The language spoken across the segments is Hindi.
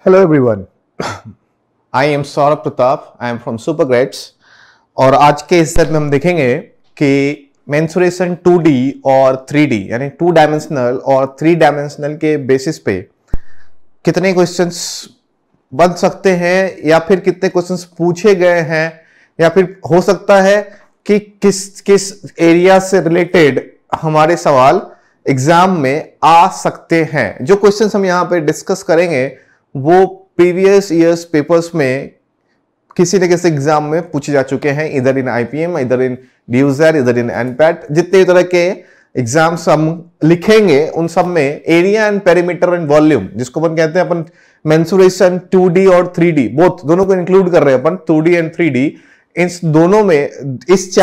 Hello everyone, I am Saurabh Pratap, I am from Supergrades. और आज के इस सेट में हम देखेंगे कि मेंसुरेशन 2D और 3D यानी 2 डायमेंशनल और 3 डायमेंशनल के बेसिस पे कितने क्वेश्चंस बन सकते हैं या फिर कितने क्वेश्चंस पूछे गए हैं या फिर हो सकता है कि किस किस एरिया से रिलेटेड हमारे सवाल एग्जाम में आ सकते हैं। जो क्वेश्चंस हम यहां पे डिस्कस करेंगे वो प्रीवियस ईयर्स पेपर्स में किसी न किसी एग्जाम में पूछे जा चुके हैं, इधर इन आईपीएम, इधर इन DUSER, इधर इन एनपैट। जितने तरह के एग्जाम्स हम लिखेंगे उन सब में area and perimeter and volume, जिसको अपन कहते हैं अपन मेंसुरेशन 2D और 3D बोथ, दोनों को इंक्लूड कर रहे हैं अपन 2D एंड 3D। इस दोनों में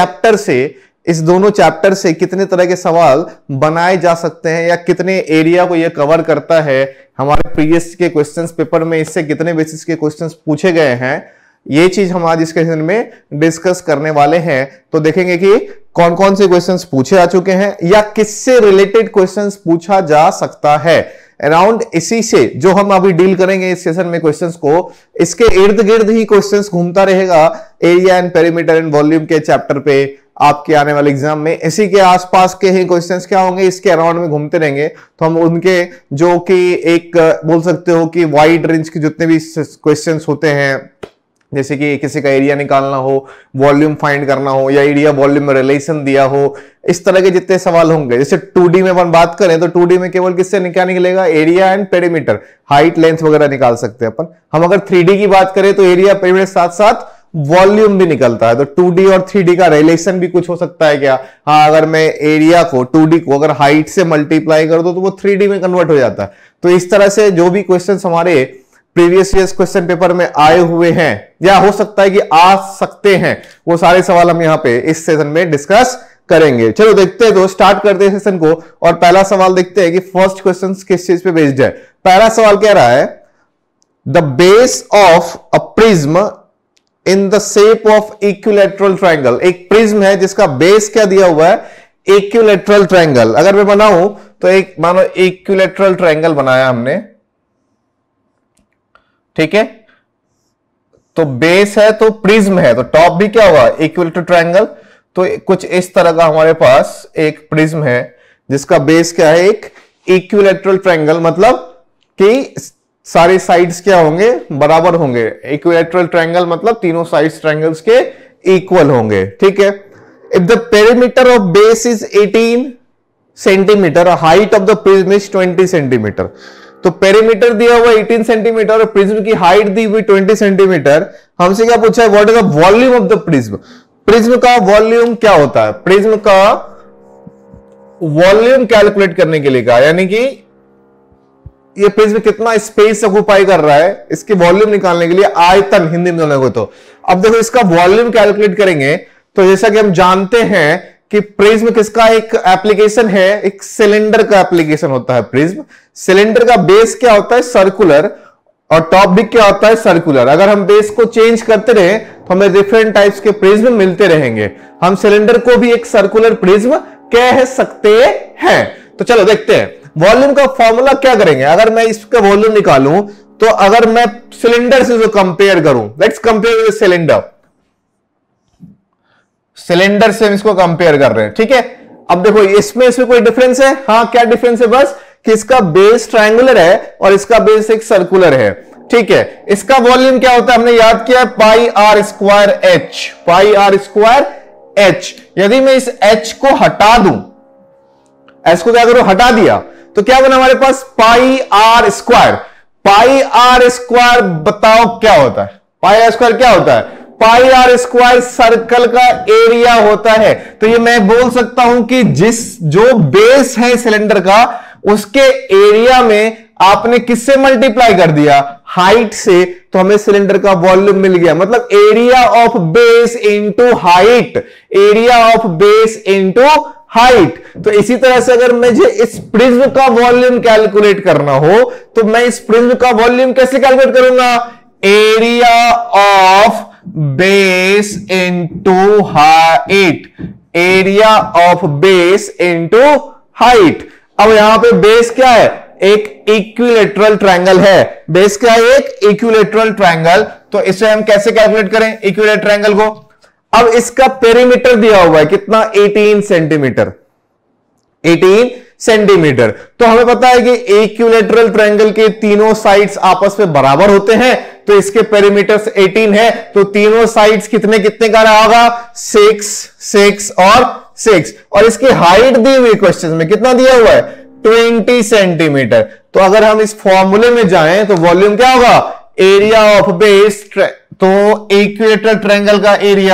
इस दोनों चैप्टर से कितने तरह के सवाल बनाए जा सकते हैं या कितने एरिया को यह कवर करता है, हमारे प्रीवियस के क्वेश्चंस पेपर में इससे कितने बेसिस के क्वेश्चंस पूछे गए हैं, ये चीज हम आज इस सेशन में डिस्कस करने वाले हैं। तो देखेंगे कि कौन कौन से क्वेश्चंस पूछे जा चुके हैं या किससे रिलेटेड क्वेश्चंस पूछा जा सकता है। अराउंड इसी से जो हम अभी डील करेंगे इस सेशन में क्वेश्चंस को, इसके इर्द गिर्द ही क्वेश्चंस घूमता रहेगा area and perimeter and volume के चैप्टर पे। आपके आने वाले एग्जाम में इसी के आसपास के ही क्वेश्चंस क्या होंगे, इसके अराउंड में घूमते रहेंगे। तो हम उनके जो कि एक बोल सकते हो कि वाइड रेंज के जितने भी क्वेश्चंस होते हैं, जैसे कि किसी का एरिया निकालना हो, वॉल्यूम फाइंड करना हो या एरिया वॉल्यूम में रिलेशन दिया हो, इस तरह के जितने सवाल होंगे। जैसे 2D में अपन बात करें तो 2D में केवल किससे क्या निकलेगा, area and perimeter, height length वगैरह निकाल सकते हैं अपन। हम अगर 3D की बात करें तो एरिया पेरीमीटर साथ साथ वॉल्यूम भी निकलता है। तो 2D और 3D का रिलेशन भी कुछ हो सकता है क्या? हाँ, अगर मैं एरिया को 2D को अगर हाइट से मल्टीप्लाई कर दो तो वो 3D में कन्वर्ट हो जाता है। तो इस तरह से जो भी क्वेश्चंस हमारे प्रीवियस ईयर्स क्वेश्चन पेपर में आए हुए हैं या हो सकता है कि आ सकते हैं, वो सारे सवाल हम यहाँ पे इस सेशन में डिस्कस करेंगे। चलो देखते हैं, तो स्टार्ट करते हैं सेशन को और पहला सवाल देखते हैं कि फर्स्ट क्वेश्चन किस चीज पे बेस्ड है। पहला सवाल कह रहा है the base of a prism in the shape of equilateral triangle. एक प्रिज्म है जिसका बेस क्या दिया हुआ है, इक्विलैटरल ट्रायंगल। अगर मैं बनाऊं तो एक मानो इक्विलैटरल ट्रायंगल बनाया हमने, ठीक है। तो बेस है तो प्रिज्म है, तो टॉप भी क्या होगा, इक्विलैटरल ट्रायंगल। तो कुछ इस तरह का हमारे पास एक प्रिज्म है जिसका बेस क्या है, एक इक्विलैटरल ट्रायंगल, मतलब कि सारे साइड्स क्या होंगे, बराबर होंगे। इक्विलैटरल ट्रायंगल मतलब तीनों साइड्स ट्रायंगल्स के इक्वल होंगे, ठीक है। If the perimeter of base is 18 centimetre, height of the prism is 20 centimetre. तो पेरीमीटर दिया हुआ 18 सेंटीमीटर और प्रिज्म की हाइट दी हुई 20 सेंटीमीटर। हमसे क्या पूछा है, what is the volume of the prism. Prism का वॉल्यूम क्या होता है, प्रिज्म का वॉल्यूम कैलकुलेट करने के लिए कहा, यानी कि ये प्रिज्म कितना स्पेस ऑक्युपाई कर रहा है, इसके वॉल्यूम निकालने के लिए, आयतन हिंदी में बोलने को। तो अब देखो इसका वॉल्यूम कैलकुलेट करेंगे तो जैसा कि हम जानते हैं कि प्रिज्म किसका एक एप्लीकेशन है, एक सिलेंडर का एप्लीकेशन होता है प्रिज्म। सिलेंडर का बेस क्या होता है, सर्कुलर, और टॉप भी क्या होता है, सर्कुलर। अगर हम बेस को चेंज करते रहे तो हमें डिफरेंट टाइप्स के प्रिज्म मिलते रहेंगे। हम सिलेंडर को भी एक सर्कुलर प्रिज्म कह सकते हैं। तो चलो देखते हैं वॉल्यूम का फॉर्मूला क्या करेंगे। अगर मैं इसका वॉल्यूम निकालूं तो अगर मैं सिलेंडर से जो कंपेयर करूं, let's compare with cylinder, cylinder से हम इसको कंपेयर कर रहे हैं, ठीक है। अब देखो इसमें कोई डिफरेंस है, हाँ क्या डिफरेंस है, बस कि इसका बेस ट्रायंगुलर है और इसका बेस एक सर्कुलर है, ठीक है। इसका वॉल्यूम क्या होता है, हमने याद किया, pi are square h, pi are square h. यदि मैं इस एच को हटा दूं, एच को क्या करूं, हटा दिया, तो क्या बना हमारे पास, pi are square. Pi are square बताओ क्या होता है, पाई आर स्क्वायर क्या होता है, पाई आर स्क्वायर सर्कल का एरिया होता है। तो ये मैं बोल सकता हूं कि जो बेस है सिलेंडर का, उसके एरिया में आपने किससे मल्टीप्लाई कर दिया, हाइट से, तो हमें सिलेंडर का वॉल्यूम मिल गया। मतलब area of base into height, area of base into height. तो इसी तरह से अगर मुझे इस प्रिज्म का वॉल्यूम कैलकुलेट करना हो तो मैं इस प्रिज्म का वॉल्यूम कैसे कैलकुलेट करूंगा, area of base into height, area of base into height. अब यहां पे बेस क्या है, एक इक्विलेटरल ट्रायंगल है। बेस क्या है? एक इक्विलेटरल ट्रायंगल। तो इसे हम कैसे कैलकुलेट करें इक्विलेटरल ट्रायंगल को? अब इसका पेरीमीटर दिया हुआ है कितना? 18 सेंटीमीटर। 18 सेंटीमीटर। तो हमें पता है कि इक्विलेटरल ट्रायंगल के तीनों साइड्स आपस में बराबर होते हैं, तो इसके पेरीमीटर्स 18 है, तो तीनों साइड्स कितने कितने का रहा होगा? 6, 6 और 6। और इसकी हाइट दी हुई क्वेश्चन में कितना दिया हुआ है? 20 सेंटीमीटर। तो अगर हम इस फॉर्मूले में जाएं तो वॉल्यूम क्या होगा? एरिया ऑफ बेस, तो इक्विलेटरल ट्रायंगल का एरिया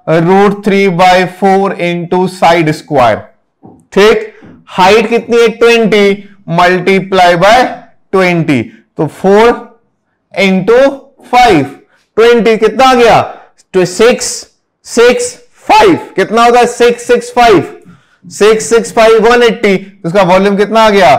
√3/4 इंटू साइड स्क्वायर। ठीक। हाइट कितनी है? 20 मल्टीप्लाई बाय 20, तो 4 इंटू 5, 20 कितना आ गया? तो 6, 6, 5 कितना होगा? 6, 6, 5, 6, 6, 5 180। उसका वॉल्यूम कितना आ गया?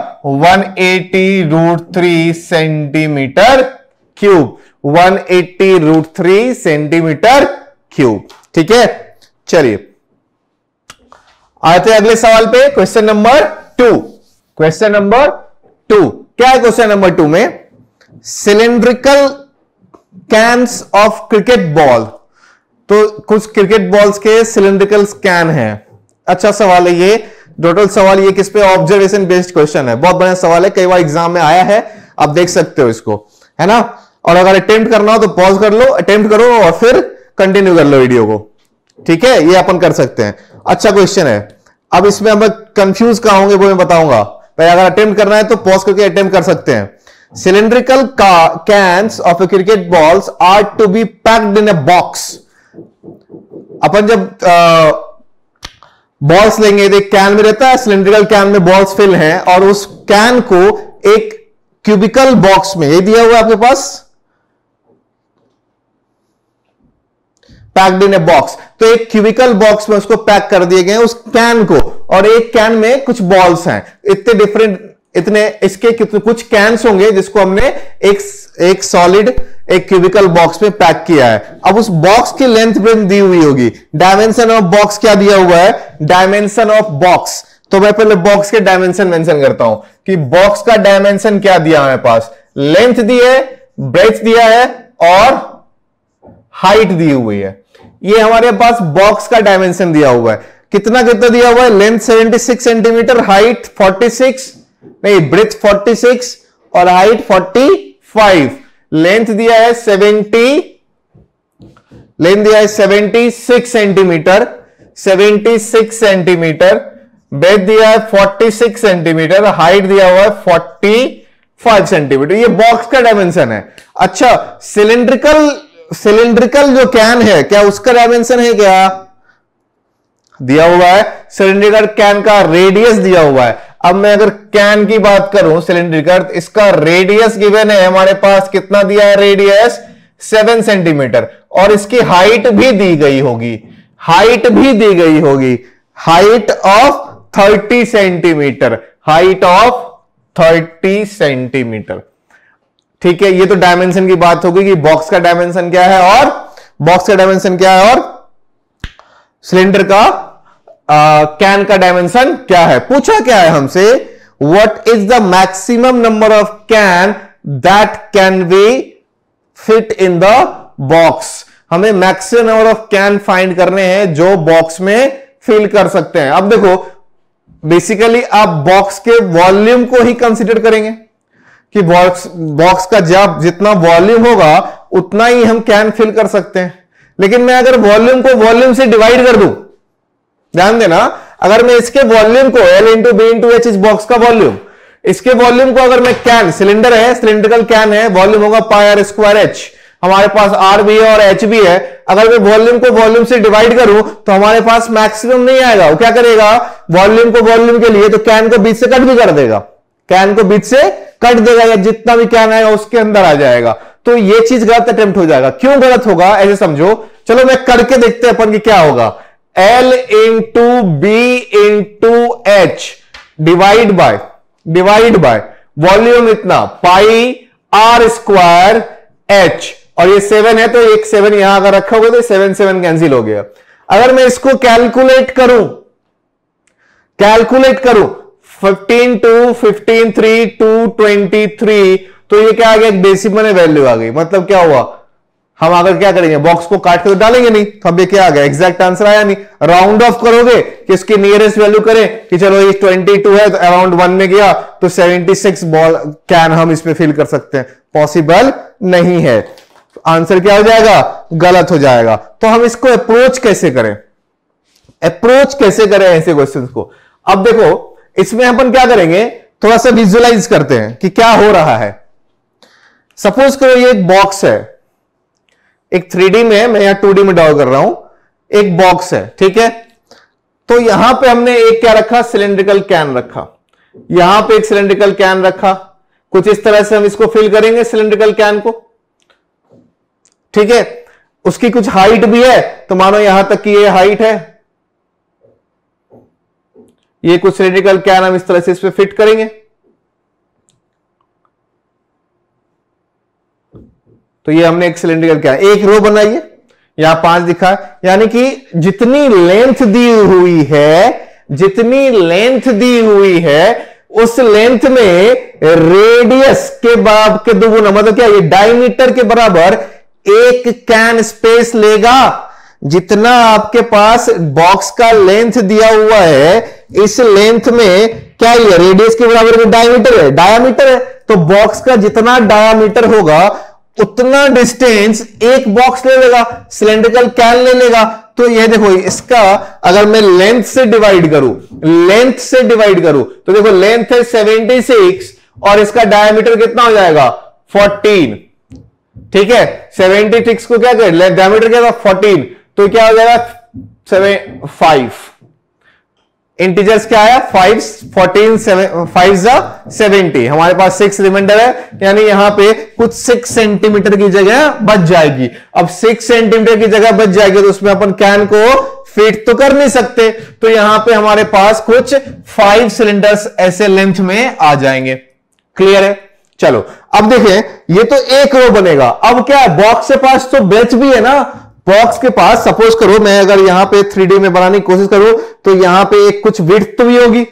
180√3 सेंटीमीटर क्यूब। 180√3 centimetre cube. ठीक है, चलिए आते हैं अगले सवाल पे। Question number 2। क्वेश्चन नंबर 2 क्या है? क्वेश्चन नंबर 2 में cylindrical cans of cricket ball. तो कुछ क्रिकेट बॉल्स के सिलेंड्रिकल कैन है। अच्छा सवाल है ये। टोटल सवाल ये किस पे? ऑब्जर्वेशन बेस्ड क्वेश्चन है। बहुत बढ़िया सवाल है, कई बार एग्जाम में आया है, आप देख सकते हो इसको, है ना। और अगर अटेम्प्ट करना हो तो पॉज कर लो, अटेम्प्ट करो और फिर कंटिन्यू कर लो वीडियो को। ठीक है, ये अपन कर सकते हैं। अच्छा क्वेश्चन है। अब इसमें हम कंफ्यूज कहां होंगे वो मैं बताऊंगा। पहले अगर अटेम्प्ट करना है तो पॉज करके अटेम्प्ट कर सकते हैं। Cylindrical cans of a cricket balls are to be packed in a box. अपन जब बॉल्स लेंगे तो कैन में रहता है, सिलेंड्रिकल कैन में बॉल्स फिल हैं, और उस कैन को एक क्यूबिकल बॉक्स में, ये दिया हुआ है आपके पास, पैक्ड इन ए बॉक्स। तो एक क्यूबिकल बॉक्स में उसको पैक कर दिए गए उस कैन को, और एक कैन में कुछ बॉल्स हैं। इतने डिफरेंट, इतने इसके कुछ कैन्स होंगे जिसको हमने एक सॉलिड एक क्यूबिकल बॉक्स में पैक किया है। अब उस बॉक्स की लेंथ ब्रेथ दी हुई होगी। डायमेंशन ऑफ बॉक्स क्या दिया हुआ है? Dimension of box. तो मैं पहले बॉक्स के डायमेंशन मेंशन करता हूं कि बॉक्स का डायमेंशन क्या दिया हमारे पास? लेंथ दी है, ब्रेथ दिया है और हाइट दी हुई है। ये हमारे पास बॉक्स का डायमेंशन दिया हुआ है। कितना कितना दिया हुआ है? लेंथ 76 सेंटीमीटर, हाइट 46 नहीं, ब्रेथ 46 और हाइट 45। लेंथ दिया है 76 सेंटीमीटर, 76 सेंटीमीटर। ब्रेथ दिया है 46 सेंटीमीटर, हाइट दिया हुआ है 45 सेंटीमीटर। ये बॉक्स का डायमेंशन है। अच्छा, सिलेंड्रिकल जो कैन है, क्या उसका डायमेंशन है? क्या दिया हुआ है? सिलेंड्रिकल कैन का रेडियस दिया हुआ है। अब मैं अगर कैन की बात करूं सिलेंड्रिकल, इसका रेडियस गिवन है हमारे पास, कितना दिया है? रेडियस 7 सेंटीमीटर, और इसकी हाइट भी दी गई होगी, हाइट भी दी गई होगी, height of 30 centimetre, height of 30 centimetre. ठीक है, ये तो डायमेंशन की बात होगी कि बॉक्स का डायमेंशन क्या है और बॉक्स का डायमेंशन क्या है और सिलेंडर का कैन का डायमेंशन क्या है। पूछा क्या है हमसे? What is the maximum number of can that can be fit in the box. हमें maximum number of can find करने हैं जो बॉक्स में फिल कर सकते हैं। अब देखो, बेसिकली आप बॉक्स के वॉल्यूम को ही कंसीडर करेंगे कि बॉक्स का जब जितना वॉल्यूम होगा उतना ही हम कैन फिल कर सकते हैं। लेकिन मैं अगर वॉल्यूम को वॉल्यूम से डिवाइड कर दूं, ध्यान देना, अगर मैं इसके वॉल्यूम को L into b into h इस बॉक्स का वॉल्यूम, इसके वॉल्यूम को अगर मैं कैन, सिलेंडर है, सिलेंड्रिकल कैन है, वॉल्यूम होगा πr²h, हमारे पास R भी है और H भी है। अगर मैं वॉल्यूम को वॉल्यूम से डिवाइड करूं तो हमारे पास मैक्सिमम नहीं आएगा। वो क्या करेगा? वॉल्यूम को वॉल्यूम के लिए तो कैन को बीच से कट भी कर देगा, कैन को बीच से कट देगा, या जितना भी कैन आएगा उसके अंदर आ जाएगा। तो ये चीज गलत अटेम्प्ट हो जाएगा। क्यों गलत होगा ऐसे समझो। चलो मैं करके देखते हैं अपन की क्या होगा। L into b into h divide by volume इतना πr² h, और ये 7 है तो एक 7 यहां अगर रखोगे तो 7 कैंसिल हो गया। अगर मैं इसको कैलकुलेट करूं 15 2 15 3 2 23, तो ये क्या आ गया, एक डेसिमल वैल्यू आ गई। मतलब क्या हुआ, हम अगर क्या करेंगे, बॉक्स को काट कर तो डालेंगे नहीं, तो अब ये क्या आ गया, एग्जैक्ट आंसर आया नहीं। राउंड ऑफ करोगे कि इसकी नियरेस्ट वैल्यू करें कि चलो ये 22 है तो अराउंड 1 में गया तो 76 बॉल कैन हम इसमें फिल कर सकते हैं, पॉसिबल नहीं है। आंसर क्या हो जाएगा, गलत हो जाएगा। तो हम इसको अप्रोच कैसे करें, अप्रोच कैसे करें ऐसे क्वेश्चंस को। अब देखो इसमें अपन क्या करेंगे, थोड़ा सा विजुअलाइज करते हैं कि क्या हो रहा है। सपोज करो ये एक बॉक्स है, एक 3D में है, मैं यहां 2D में ड्रॉ कर रहा हूं, एक बॉक्स है, ठीक है। तो यहां पे हमने एक क्या रखा, सिलेंड्रिकल कैन रखा, यहां पे एक सिलेंड्रिकल कैन रखा, कुछ इस तरह से हम इसको फिल करेंगे सिलेंड्रिकल कैन को, ठीक है। उसकी कुछ हाइट भी है, तो मानो यहां तक की ये हाइट है, ये कुछ सिलेंड्रिकल कैन हम इस तरह से इस पे फिट करेंगे। तो ये हमने एक सिलेंड्रिकल कैन, एक रो बनाई है, यहां 5 दिखा है, यानी कि जितनी लेंथ दी हुई है, जितनी लेंथ दी हुई है उस लेंथ में रेडियस के बराबर के दोगुना, मतलब क्या, ये डायमीटर के बराबर एक कैन स्पेस लेगा। जितना आपके पास बॉक्स का लेंथ दिया हुआ है, इस लेंथ में क्या ये रेडियस के बराबर में डायमीटर है, डायामीटर है, तो बॉक्स का जितना डायामीटर होगा उतना डिस्टेंस एक बॉक्स ले लेगा, सिलेंड्रिकल कैन ले लेगा। तो ये देखो, इसका अगर मैं लेंथ से डिवाइड करूं, लेंथ से डिवाइड करूं, तो देखो लेंथ है 76 और इसका डायमीटर कितना हो जाएगा, 14, ठीक है। 76 को क्या कर, डायमीटर क्या था 14, तो क्या हो जाएगा 5, इंटीजर्स क्या है 5, 14, 5 70, हमारे पास 6 रिमाइंडर है, यानी यहां पे कुछ 6 सेंटीमीटर की जगह बच जाएगी। अब 6 सेंटीमीटर की जगह बच जाएगी तो उसमें अपन कैन को फिट तो कर नहीं सकते, तो यहां पे हमारे पास कुछ 5 सिलेंडर्स ऐसे लेंथ में आ जाएंगे। क्लियर है, चलो अब देखें, ये तो एक रो बनेगा। अब क्या है, बॉक्स के पास तो ब्रेथ भी है ना, बॉक्स के पास सपोज करो मैं अगर यहां पे 3D में बनाने की कोशिश करूं तो यहां पे एक कुछ विड्थ भी होगी,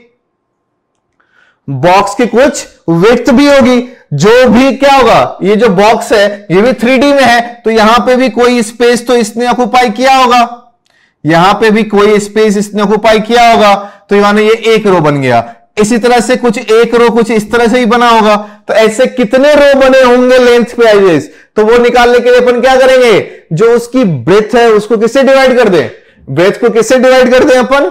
बॉक्स की कुछ विड्थ भी होगी, जो भी क्या होगा, ये जो बॉक्स है ये भी 3D में है, तो यहां पे भी कोई स्पेस तो इसने ऑक्युपाई किया होगा, यहां पे भी कोई स्पेस इसने ऑक्युपाई किया होगा, तो यानी ये एक रो बन गया। इसी तरह से कुछ एक रो कुछ इस तरह से ही बना होगा, तो ऐसे कितने रो बने होंगे लेंथ पे आइजेस, तो वो निकालने के लिए अपन क्या करेंगे, जो उसकी ब्रेथ है उसको किससे डिवाइड कर दें, ब्रेथ को किससे डिवाइड कर दें अपन,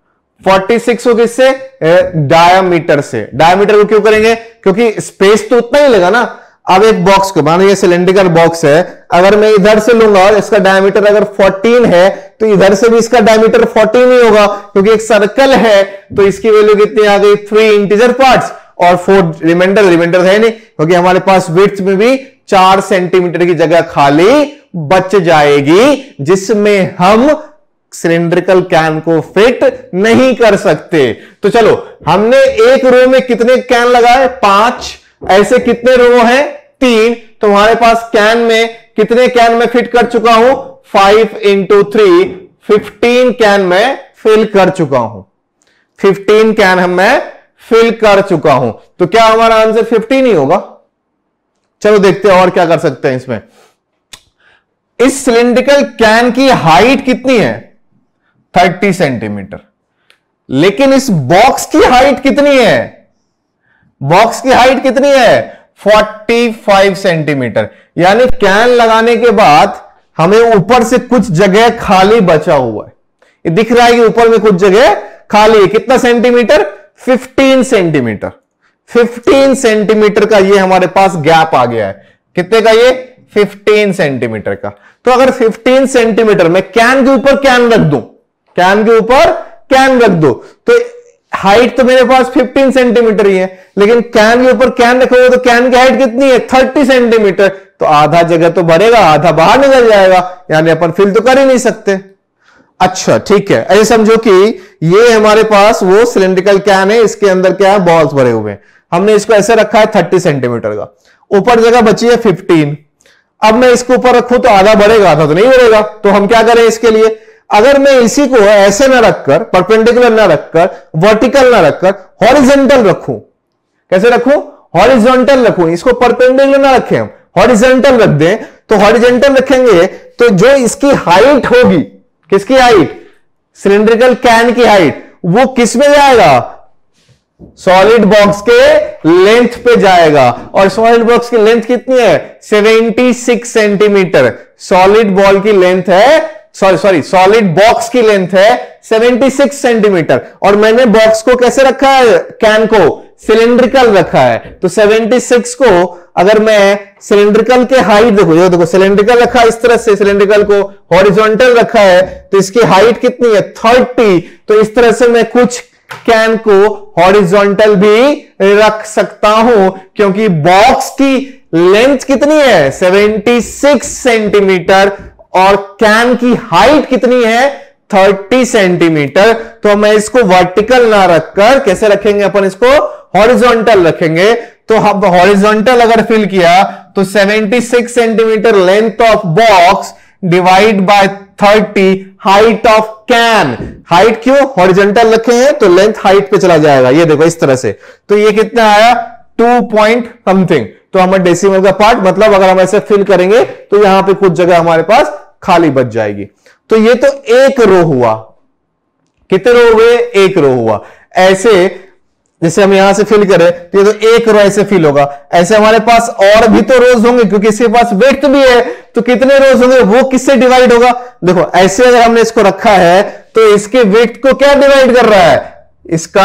46 को किससे, डायामीटर से। डायामीटर को क्यों करेंगे, क्योंकि स्पेस तो उतना ही लेगा ना। अब एक बॉक्स को, मानो ये सिलेंड्रिकल बॉक्स है, अगर मैं इधर से लूंगा और इसका डायमीटर अगर 14 है तो इधर से भी इसका डायमीटर 14 ही होगा, क्योंकि एक सर्कल है, तो इसकी वैल्यू कितनी आ गई, 3 इंटीजर पार्ट्स और 4 रिमाइंडर, रिमाइंडर है नहीं, क्योंकि हमारे पास विड्थ में भी 4 सेंटीमीटर की जगह खाली बच जाएगी, जिसमें हम सिलेंड्रिकल कैन को फिट नहीं कर सकते। तो चलो, हमने एक रो में कितने कैन लगाए, 5, ऐसे कितने रो हैं, 3, तो हमारे पास कैन में कितने कैन में फिट कर चुका हूं, 5 × 3, 15 कैन में फिल कर चुका हूं, 15 कैन हम मैं फिल कर चुका हूं। तो क्या हमारा आंसर 15 ही होगा। चलो देखते हैं और क्या कर सकते हैं इसमें। इस सिलेंड्रिकल कैन की हाइट कितनी है, 30 सेंटीमीटर, लेकिन इस बॉक्स की हाइट कितनी है, बॉक्स की हाइट कितनी है, 45 सेंटीमीटर, यानी कैन लगाने के बाद हमें ऊपर से कुछ जगह खाली बचा हुआ है, ये दिख रहा है कि ऊपर में कुछ जगह खाली है, कितना सेंटीमीटर, 15 सेंटीमीटर, 15 सेंटीमीटर का ये हमारे पास गैप आ गया है। कितने का ये, 15 सेंटीमीटर का। तो अगर 15 सेंटीमीटर में कैन के ऊपर कैन रख दूं, कैन के ऊपर कैन रख दो, तो हाइट तो मेरे पास 15 सेंटीमीटर ही है, लेकिन कैन के ऊपर कैन रखोगे तो कैन की हाइट कितनी है, 30 सेंटीमीटर, तो आधा जगह तो भरेगा, आधा बाहर निकल जाएगा, यानी अपन फिल तो कर ही नहीं सकते। अच्छा ठीक है, ऐसे समझो कि ये हमारे पास वो सिलेंड्रिकल कैन है, इसके अंदर क्या है, बॉल्स भरे हुए हैं, हमने इसको ऐसे रखा है 30 सेंटीमीटर का, ऊपर जगह बची है 15। अब मैं इसके ऊपर रखूं तो आधा बढ़ेगा, आधा तो नहीं बढ़ेगा, तो हम क्या करें इसके लिए, अगर मैं इसी को ऐसे ना रखकर, परपेंडिकुलर ना रखकर, वर्टिकल ना रखकर हॉरिजॉन्टल रखूं, कैसे रखूं? हॉरिजॉन्टल रखूं, इसको परपेंडिकुलर ना रखें, हम हॉरिजॉन्टल रख दें, तो हॉरिजॉन्टल रखेंगे तो जो इसकी हाइट होगी, किसकी हाइट? सिलिंड्रिकल कैन की हाइट, वो किस में जाएगा? सॉलिड बॉक्स के लेंथ पे जाएगा। और सॉलिड बॉक्स की लेंथ कितनी है? 76 सेंटीमीटर। सॉलिड बॉल की लेंथ है, सॉरी सॉलिड बॉक्स की लेंथ है 76 सेंटीमीटर। और मैंने बॉक्स को कैसे रखा है? कैन को सिलिंड्रिकल रखा है। तो 76 को अगर मैं सिलिंड्रिकल के हाइट देखो सिलिंड्रिकल रखा है, इस तरह से सिलिंड्रिकल को हॉरिजॉन्टल रखा है, तो इसकी हाइट कितनी है? 30। तो इस तरह से मैं कुछ कैन को हॉरिजॉन्टल भी रख सकता हूं, क्योंकि बॉक्स की लेंथ कितनी है? 76 सेंटीमीटर और कैन की हाइट कितनी है? 30 सेंटीमीटर। तो मैं इसको वर्टिकल ना रखकर कैसे रखेंगे? अपन इसको हॉरिजॉन्टल रखेंगे। तो हम हॉरिजॉन्टल अगर फिल किया तो 76 centimetre length of box divide by 30 height of can. Height क्यों हॉरिजॉन्टल रखे हैं? तो लेंथ हाइट पे चला जाएगा, ये देखो इस तरह से। तो ये कितना आया? 2 पॉइंट समथिंग। तो हमें डेसिमल का पार्ट, मतलब अगर हम ऐसे फिल करेंगे तो यहां पे कुछ जगह हमारे पास खाली बच जाएगी। तो ये तो एक रो हुआ। कितने रो हुए? एक रो हुआ। ऐसे जैसे हम यहां से फिल करें तो ये तो एक रो ऐसे फिल होगा। ऐसे हमारे पास और भी तो रोज होंगे, क्योंकि इसके पास वेट भी है, तो कितने रोज होंगे? वो किससे डिवाइड होगा? देखो ऐसे अगर हमने इसको रखा है तो इसके वेट को क्या डिवाइड कर रहा है? इसका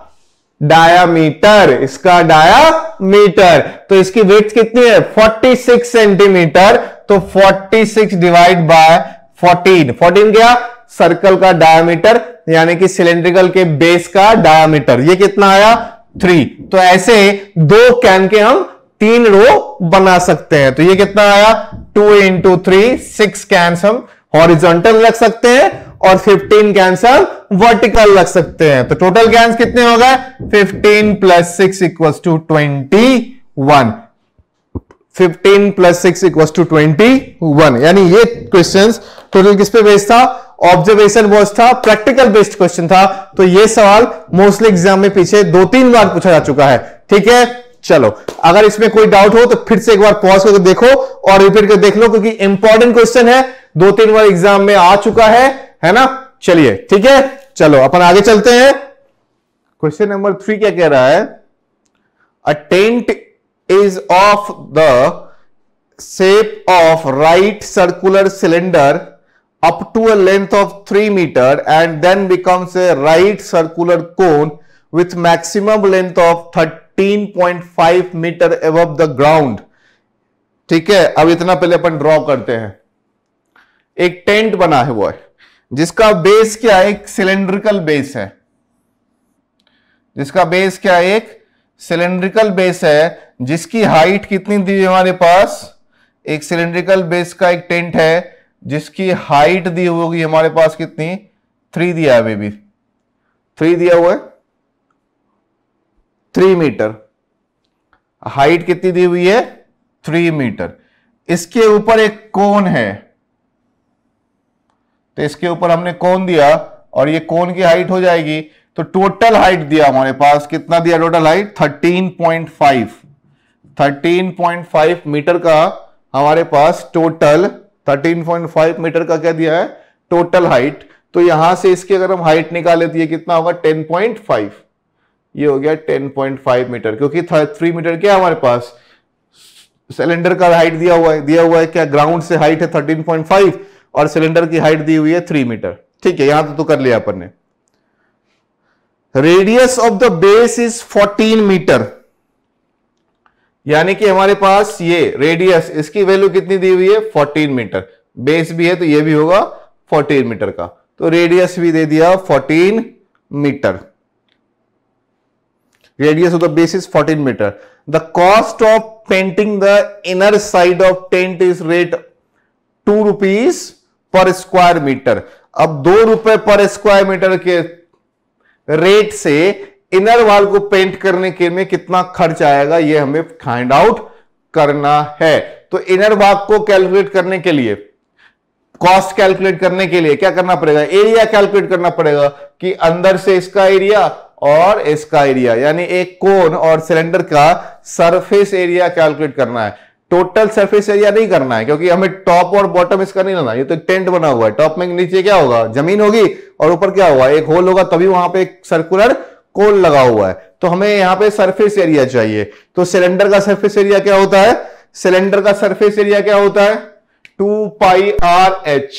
डायामीटर, इसका डायामीटर। तो इसकी वेट कितनी है? 46 सेंटीमीटर। तो 46 डिवाइड बाय 14। 14 क्या? सर्कल का डायामीटर, यानी कि सिलिंड्रिकल के बेस का डायामीटर। ये कितना आया? 3। तो ऐसे दो कैन के हम 3 रो बना सकते हैं। तो ये कितना आया? 2 × 3 6 कैन्स हम हॉरिजॉन्टल रख सकते हैं और 15 कैन्स हम वर्टिकल रख सकते हैं। तो टोटल कैन्स कितने हो गए? 15 + 6 = 21। 15 + 6 = 21। यानी ये क्वेश्चंस टोटल किस पे बेस्ड था? ऑब्जर्वेशन बेस्ड था, प्रैक्टिकल बेस्ड क्वेश्चन था। तो ये सवाल मोस्टली एग्जाम में पीछे 2-3 बार पूछा जा चुका है। ठीक है, चलो अगर इसमें कोई डाउट हो तो फिर से एक बार पॉज करके देखो और रिपीट कर देख लो, क्योंकि इंपॉर्टेंट क्वेश्चन है, 2-3 बार एग्जाम में आ चुका है ना। चलिए ठीक है, चलो अपन आगे चलते हैं। क्वेश्चन नंबर 3 क्या कह रहा है? A tent is of the shape of right circular cylinder up to a length of 3 meter and then becomes a right circular cone with maximum length of 13.5 meter above the ground। ठीक है, अब इतना पहले अपन ड्रॉ करते हैं। एक टेंट बना है वो है, जिसका बेस क्या है? एक सिलेंड्रिकल बेस है। जिसका बेस क्या है? एक सिलेंड्रिकल बेस है, जिसकी हाइट कितनी दी है हमारे पास? एक सिलेंड्रिकल बेस का एक टेंट है जिसकी हाइट दी होगी हमारे पास कितनी? 3 दिया है बेबी, 3 दिया हुआ है, 3 मीटर। हाइट कितनी दी हुई है? 3 मीटर। इसके ऊपर एक कोन है, तो इसके ऊपर हमने कोन दिया और ये कोन की हाइट हो जाएगी। तो टोटल हाइट दिया हमारे पास, कितना दिया टोटल हाइट? 13.5 मीटर का हमारे पास टोटल 13.5 मीटर का क्या दिया है? Total height. तो यहां से इसकी अगर हम हाइट निकाले तो ये कितना होगा? 10.5। ये हो गया 10.5 मीटर, क्योंकि 3 मीटर क्या हमारे पास सिलेंडर का हाइट दिया हुआ है क्या? ग्राउंड से हाइट है 13.5 और सिलेंडर की हाइट दी हुई है 3 मीटर। ठीक है, यहां तो कर लिया अपन ने। Radius of the base is 14 metre, यानी कि हमारे पास ये रेडियस, इसकी वैल्यू कितनी दी हुई है? 14 मीटर। बेस भी है तो ये भी होगा 14 मीटर का, तो रेडियस भी दे दिया 14 metre. Radius of the base is 14 metre. The cost of painting the inner side of tent is rate 2 rupees per square metre. अब 2 रुपए पर स्क्वायर मीटर के रेट से इनर वॉल को पेंट करने के में कितना खर्च आएगा, ये हमें फाइंड आउट करना है। तो इनर भाग को कैलकुलेट करने के लिए कॉस्ट कैलकुलेट करने के लिए क्या करना पड़ेगा, एरिया कैलकुलेट करना पड़ेगा कि अंदर से इसका एरिया और इसका एरिया, यानी एक कोन और सिलेंडर का सरफेस एरिया कैलकुलेट करना है। टोटल सरफेस एरिया नहीं करना है, क्योंकि हमें टॉप और बॉटम इसका नहीं लेना। ये तो एक टेंट बना हुआ है, टॉप में नीचे क्या होगा, जमीन होगी, और ऊपर क्या होगा, एक होल होगा, तभी वहां पे एक सर्कुलर कोन लगा हुआ है। तो हमें यहां पे सरफेस एरिया चाहिए। तो सिलेंडर का सरफेस एरिया क्या होता है, सिलेंडर का सरफेस एरिया क्या होता है, 2 pi are h,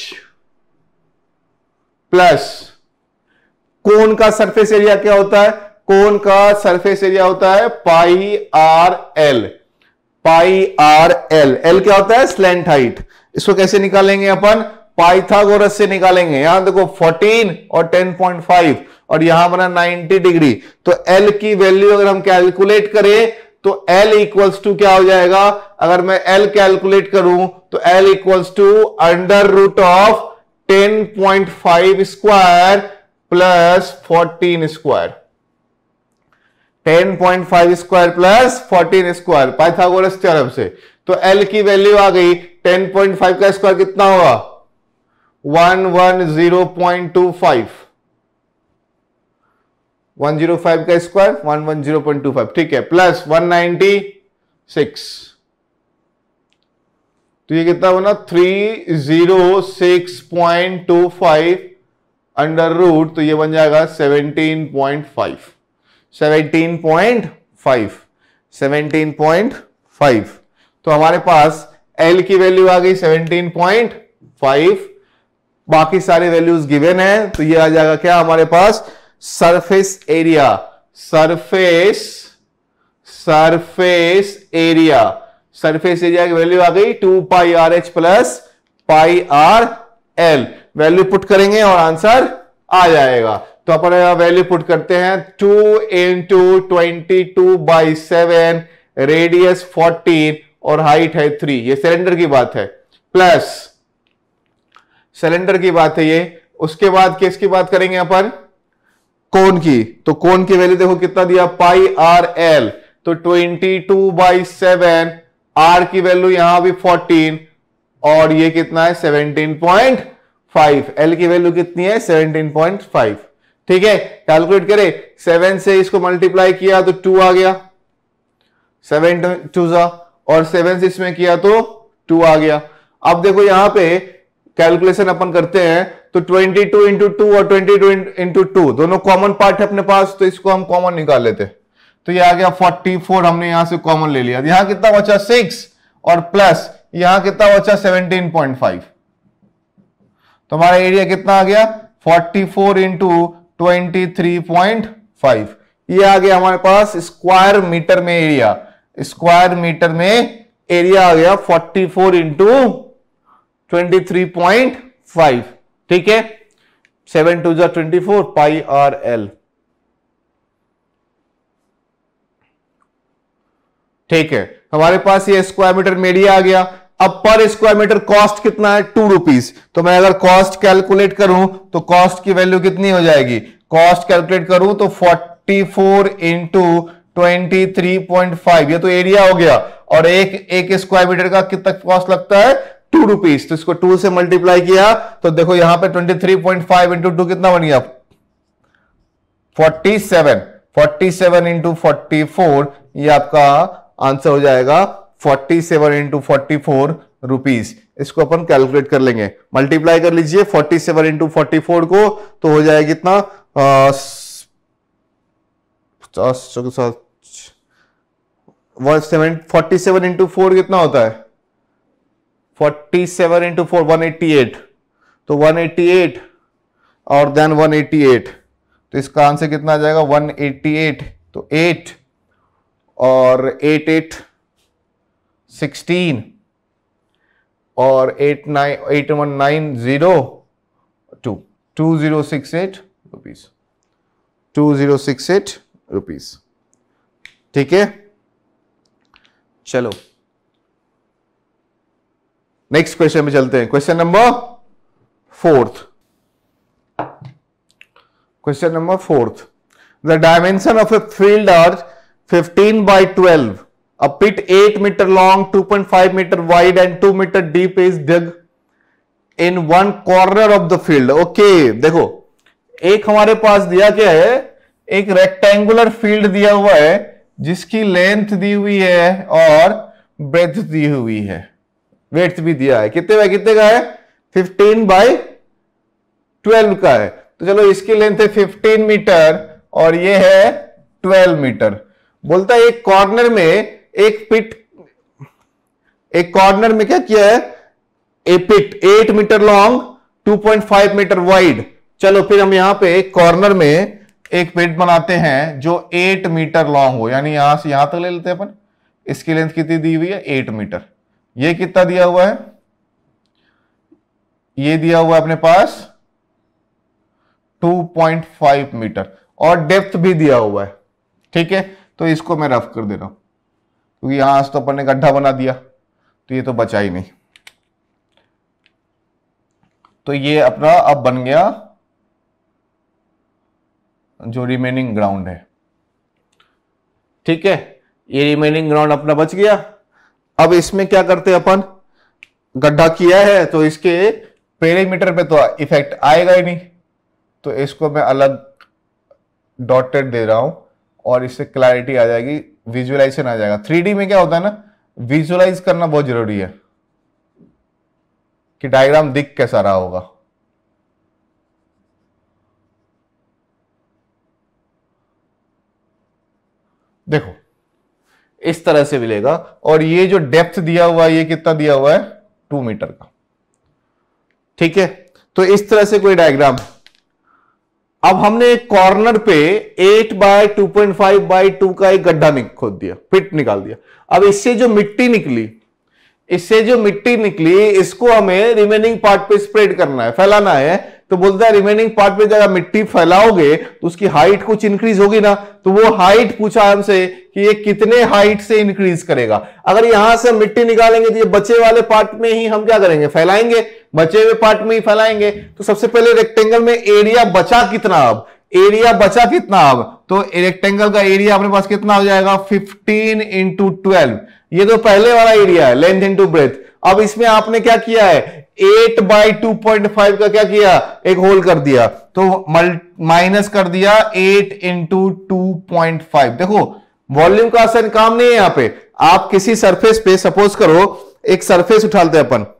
plus cone का सरफेस एरिया क्या होता है, कोन का सरफेस एरिया होता है pi R L. Pi are l, l क्या होता है, स्लैंट हाइट। इसको कैसे निकालेंगे अपन, पाइथागोरस से निकालेंगे। यहां देखो 14 और 10.5 और यहां बना 90 डिग्री। तो एल की वैल्यू अगर हम कैलकुलेट करें तो एल इक्वल्स टू क्या हो जाएगा, अगर मैं एल कैलकुलेट करूं तो l equals to under root of 10.5 square plus 14 square. 10.5 square plus 14 square Pythagoras theorem से। तो एल की वैल्यू आ गई 10.5 का स्क्वायर कितना होगा, 110.25। 105 का स्क्वायर 110.25, ठीक है, प्लस 196। तो ये कितना बना, 306.25 अंडर रूट, तो ये बन जाएगा 17.5। 17.5। तो हमारे पास L की वैल्यू आ गई 17.5, बाकी सारे वैल्यूज गिवन है। तो ये आ जाएगा क्या हमारे पास, सरफेस एरिया। सरफेस एरिया की वैल्यू आ गई 2 pi are h plus pi are l. Value put करेंगे और आंसर आ जाएगा। तो अपन वैल्यू पुट करते हैं, 2 इंटू 22/7, रेडियस 14 और हाइट है 3। ये सिलेंडर की बात है, प्लस सिलेंडर की बात है ये। उसके बाद किसकी बात करेंगे अपन, कोन की। तो कोन की वैल्यू देखो कितना दिया, पाई आर एल। तो 22/7, आर की वैल्यू यहां भी 14 और ये कितना है 17.5। एल की वैल्यू कितनी है 17.5, ठीक है। कैलकुलेट करें, 7 से इसको मल्टीप्लाई किया तो 2 आ गया, 7 2 जा, और 7 से इसमें किया तो 2 आ गया। अब देखो यहां पे कैलकुलेशन अपन करते हैं तो 22 इंटू 2 और 22 इंटू 2 दोनों कॉमन पार्ट है अपने पास, तो इसको हम कॉमन निकाल लेते। तो ये आ गया 44, हमने यहां से कॉमन ले लिया। यहां कितना बचा 6 और प्लस यहां कितना बचा 17.5। तो हमारा एरिया कितना आ गया 44 इंटू 23.5। ये आ गया हमारे पास स्क्वायर मीटर में एरिया। स्क्वायर मीटर में एरिया आ गया 44 इंटू 23.5, ठीक है। 7 2 जा 24 पाई आर एल, ठीक है। हमारे पास ये स्क्वायर मीटर में एरिया आ गया। अब पर स्क्वायर मीटर कॉस्ट कितना है 2 रुपीज। तो मैं अगर कॉस्ट कैलकुलेट करूं तो कॉस्ट की वैल्यू कितनी हो जाएगी, कॉस्ट कैलकुलेट करूं तो 44 इंटू 23.5, ये तो एरिया हो गया। और एक स्क्वायर मीटर का कितना कॉस्ट लगता है 2 रुपीज। तो इसको 2 से मल्टीप्लाई किया तो देखो यहां पे 23.5 इंटू 2 कितना बन गया 47। 47 इंटू 44, ये आपका आंसर हो जाएगा 47 इंटू 44 रुपीज। इसको अपन कैलकुलेट कर लेंगे, मल्टीप्लाई कर लीजिए 47 इंटू 44 को, तो हो जाएगा कितना 47 इंटू 4 कितना होता है 47 इंटू 4 188। तो 188 और देन 188, तो इसका आंसर कितना आ जाएगा 188। तो 8 और 8 8 16 और 8 9 8 1 9 0 2 2068 रुपीज। 2068 रुपीज, ठीक है। चलो नेक्स्ट क्वेश्चन में चलते हैं। Question number 4। Question number 4, the dimension of a field are 15/12, a pit 8 meter long, 2.5 meter wide and 2 meter deep is dug in one corner of the field. Okay, देखो एक हमारे पास दिया क्या है, एक रेक्टेंगुलर फील्ड दिया हुआ है जिसकी लेंथ दी हुई है और ब्रेथ दी हुई है, वेट भी दिया है। कितने बाय कितने का है? 15/12 का है। तो चलो इसकी लेंथ है 15 मीटर और ये है 12 मीटर। बोलता है एक कॉर्नर में एक कॉर्नर में क्या किया है, a pit 8 metre long 2.5 metre wide. चलो फिर हम यहां पे एक कॉर्नर में एक पिट बनाते हैं जो 8 मीटर लॉन्ग हो, यानी यहां से यहां तक ले लेते हैं अपन। इसकी लेंथ कितनी दी हुई है? 8 मीटर। ये कितना दिया हुआ है? ये दिया हुआ है अपने पास 2.5 मीटर और डेप्थ भी दिया हुआ है। ठीक है, तो इसको मैं रफ कर दे रहा हूं क्योंकि यहां से तो अपन ने गड्ढा बना दिया तो ये तो बचा ही नहीं। तो ये अपना अब बन गया जो रिमेनिंग ग्राउंड है। ठीक है, ये रिमेनिंग ग्राउंड अपना बच गया। अब इसमें क्या करते हैं अपन, गड्ढा किया है तो इसके पेरीमीटर पे तो इफेक्ट आएगा ही नहीं, तो इसको मैं अलग डॉटेड दे रहा हूं और इससे क्लैरिटी आ जाएगी, विजुअलाइजेशन आ जाएगा। 3D में क्या होता है ना, विजुअलाइज करना बहुत जरूरी है कि डायग्राम दिख कैसा रहा होगा। देखो इस तरह से मिलेगा और ये जो डेप्थ दिया हुआ है ये कितना दिया हुआ है? 2 मीटर का। ठीक है, तो इस तरह से कोई डायग्राम। अब हमने एक कॉर्नर पे 8/2.5/2 का एक गड्ढा खोद दिया, पिट निकाल दिया। अब इससे जो मिट्टी निकली इसको हमें रिमेनिंग पार्ट पे स्प्रेड करना है, फैलाना है। तो बोलता है रिमेनिंग पार्ट पे जगह मिट्टी फैलाओगे तो उसकी हाइट कुछ इंक्रीज होगी ना, तो वो हाइट पूछा हमसे कि ये कितने हाइट से इंक्रीज करेगा। अगर यहां से मिट्टी निकालेंगे तो ये बचे वाले पार्ट में ही हम क्या करेंगे, फैलाएंगे, बचे हुए पार्ट में ही फैलाएंगे। तो सबसे पहले रेक्टेंगल में एरिया बचा कितना, अब तो रेक्टेंगल का एरिया अपने पास कितना हो जाएगा? 15 × 12। ये तो पहले वाला एरिया है, लेंथ इंटू ब्रेथ। अब इसमें आपने क्या किया है, 8/2.5 का क्या किया, एक होल कर दिया, तो माइनस कर दिया 8 × 2.5। देखो वॉल्यूम का असर काम नहीं है यहां पे। आप किसी सरफेस पे, सपोज करो एक सरफेस उठाते हैं अपन,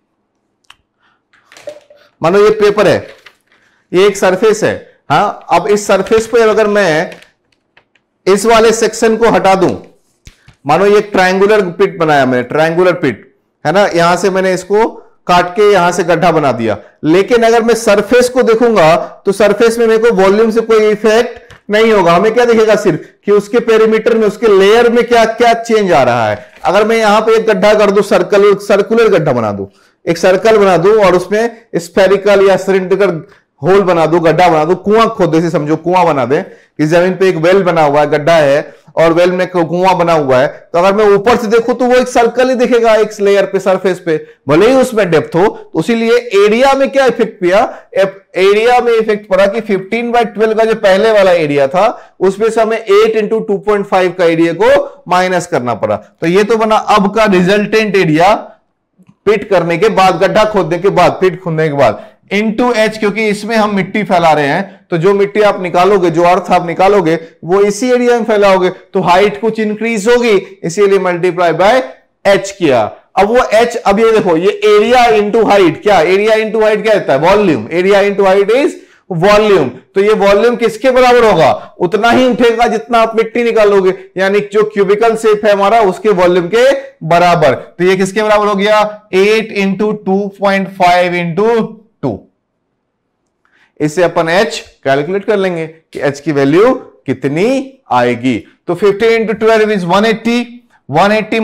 मानो ये पेपर है, ये एक सरफेस है। हाँ, अब इस सरफेस पे अगर मैं इस वाले सेक्शन को हटा दूं, मानो ये ट्रायंगुलर पिट बनाया मैंने, ट्रायंगुलर पिट है ना, यहां से मैंने इसको काट के यहां से गड्ढा बना दिया। लेकिन अगर मैं सरफेस को देखूंगा तो सरफेस में मेरे को वॉल्यूम से कोई इफेक्ट नहीं होगा। हमें क्या दिखेगा सिर्फ कि उसके पेरीमीटर में, उसके लेयर में क्या क्या चेंज आ रहा है। अगर मैं यहां पे एक गड्ढा कर दूं, सर्कुलर गड्ढा बना दूं, एक सर्कल बना दूं और उसमें स्फेरिकल या सिलिंड्रिकल होल बना दूं, गड्ढा बना दूं, कुआं खोदे से समझो, कुआं बना दे कि जमीन पे एक वेल बना हुआ है, गड्ढा है और वेल में कुआं बना हुआ है। तो अगर मैं ऊपर से देखूं तो वो एक सर्कल ही दिखेगा एक लेयर पे, सरफेस पे, भले ही उसमें डेप्थ हो। तो इसीलिए एरिया में क्या इफेक्ट पिया, एरिया में इफेक्ट पड़ा कि 15/12 का जो पहले वाला एरिया था उसमें से हमें 8 × 2.5 का एरिया को माइनस करना पड़ा। तो ये तो बना अब का रिजल्टेंट एरिया पिट करने के बाद, गड्ढा खोदने के बाद, पिट खोदने के बाद, इंटू एच, क्योंकि इसमें हम मिट्टी फैला रहे हैं तो जो मिट्टी आप निकालोगे, जो अर्थ आप निकालोगे वो इसी एरिया में फैलाओगे तो हाइट कुछ इंक्रीज होगी, इसीलिए मल्टीप्लाई बाय एच किया। अब वो एच, अब ये देखो, ये एरिया इंटू हाइट, क्या एरिया इंटू हाइट क्या होता है? Volume. Area into height is volume. तो ये वॉल्यूम किसके बराबर होगा? उतना ही उठेगा जितना आप मिट्टी निकालोगे, यानी जो क्यूबिकल शेप है हमारा उसके वॉल्यूम के बराबर। तो ये किसके बराबर हो गया? 8 × 2.5 × 2। इससे अपन h कैलकुलेट कर लेंगे कि h की वैल्यू कितनी आएगी। तो 15 × 12 is 180, 180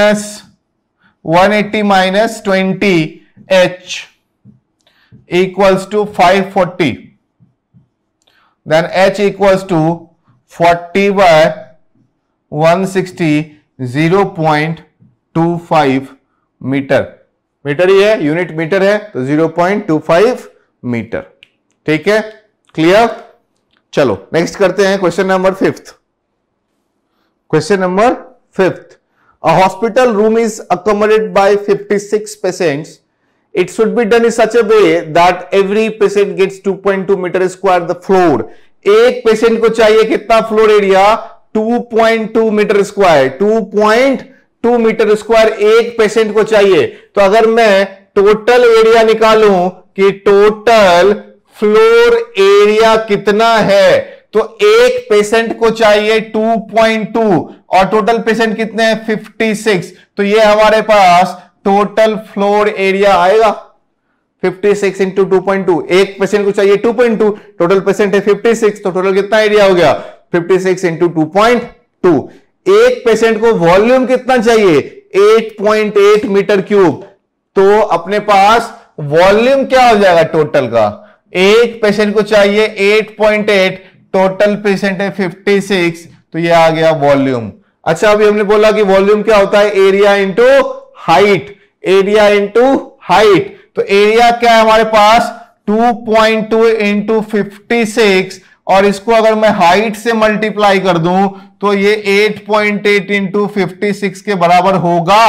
minus 20 h equals to 540. Then h equals to 40/160, 0.25 metre. Metre ही है, यूनिट मीटर है तो 0.25 मीटर। ठीक है, क्लियर? चलो नेक्स्ट करते हैं question number 5th। Question number 5th, a hospital room is accommodated by 56 patients it should be done in such a way that every patient gets 2.2 metre square the floor. एक पेशेंट को चाहिए कितना floor area? 2.2 metre square. 2.2 metre square एक पेशेंट को चाहिए। तो अगर मैं टोटल एरिया निकालूं कि टोटल फ्लोर एरिया कितना है, तो एक पेशेंट को चाहिए 2.2 और टोटल पेशेंट कितने हैं? 56। तो ये हमारे पास टोटल फ्लोर एरिया आएगा 56 इंटू 2.2। एक पेशेंट को चाहिए 2.2, टोटल पेशेंट है 56, तो टोटल कितना एरिया हो गया? 56 इंटू 2.2। एक पेशेंट को वॉल्यूम कितना चाहिए? 8.8 मीटर क्यूब। तो अपने पास वॉल्यूम क्या हो जाएगा टोटल का? एक पेशेंट को चाहिए 8.8, टोटल पेशेंट है 56, तो ये आ गया वॉल्यूम। अच्छा, अभी हमने बोला कि वॉल्यूम क्या होता है? Area into height. Area into height. तो एरिया क्या है हमारे पास? 2.2 इंटू 56, और इसको अगर मैं हाइट से मल्टीप्लाई कर दूं तो ये 8.8 इंटू 56 के बराबर होगा।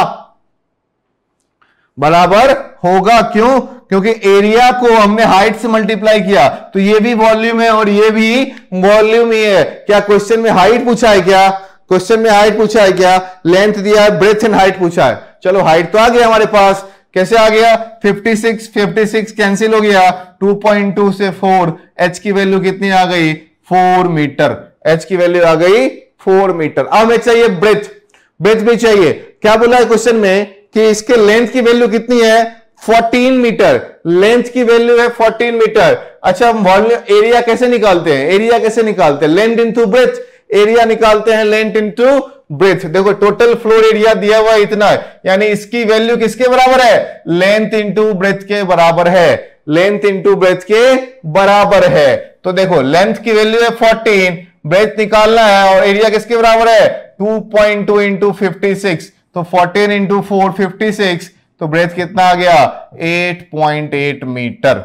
बराबर होगा क्यों? क्योंकि एरिया को हमने हाइट से मल्टीप्लाई किया, तो ये भी वॉल्यूम है और ये भी वॉल्यूम ही है। क्या क्वेश्चन में हाइट पूछा है? क्या क्वेश्चन में हाइट पूछा है? क्या लेंथ दिया है, ब्रेथ एंड हाइट पूछा है। चलो हाइट तो आ गया हमारे पास। कैसे आ गया? 56 कैंसिल हो गया, 2.2 से 4, h की वैल्यू कितनी आ गई? 4 मीटर। h की वैल्यू आ गई 4 मीटर। अब हमें चाहिए ब्रेथ। ब्रेथ भी चाहिए। क्या बोला है क्वेश्चन में कि इसके लेंथ की वैल्यू कितनी है? 14 मीटर। लेंथ की वैल्यू है 14 मीटर। अच्छा, वॉल्यूम एरिया कैसे निकालते हैं? एरिया कैसे निकालते हैं? Length into breath. एरिया निकालते हैं लेंथ इंटू ब्रेथ। देखो टोटल फ्लोर एरिया दिया हुआ इतना है, यानी इसकी वैल्यू किसके बराबर है? लेंथ इंटू ब्रेथ के बराबर है। लेंथ इंटू ब्रेथ के बराबर है। तो देखो लेंथ की वैल्यू है 14, ब्रेथ निकालना है, और एरिया किसके बराबर है? 2.2 इंटू 56, तो 14 इंटू 4 56, तो ब्रेथ कितना आ गया? 8.8 मीटर।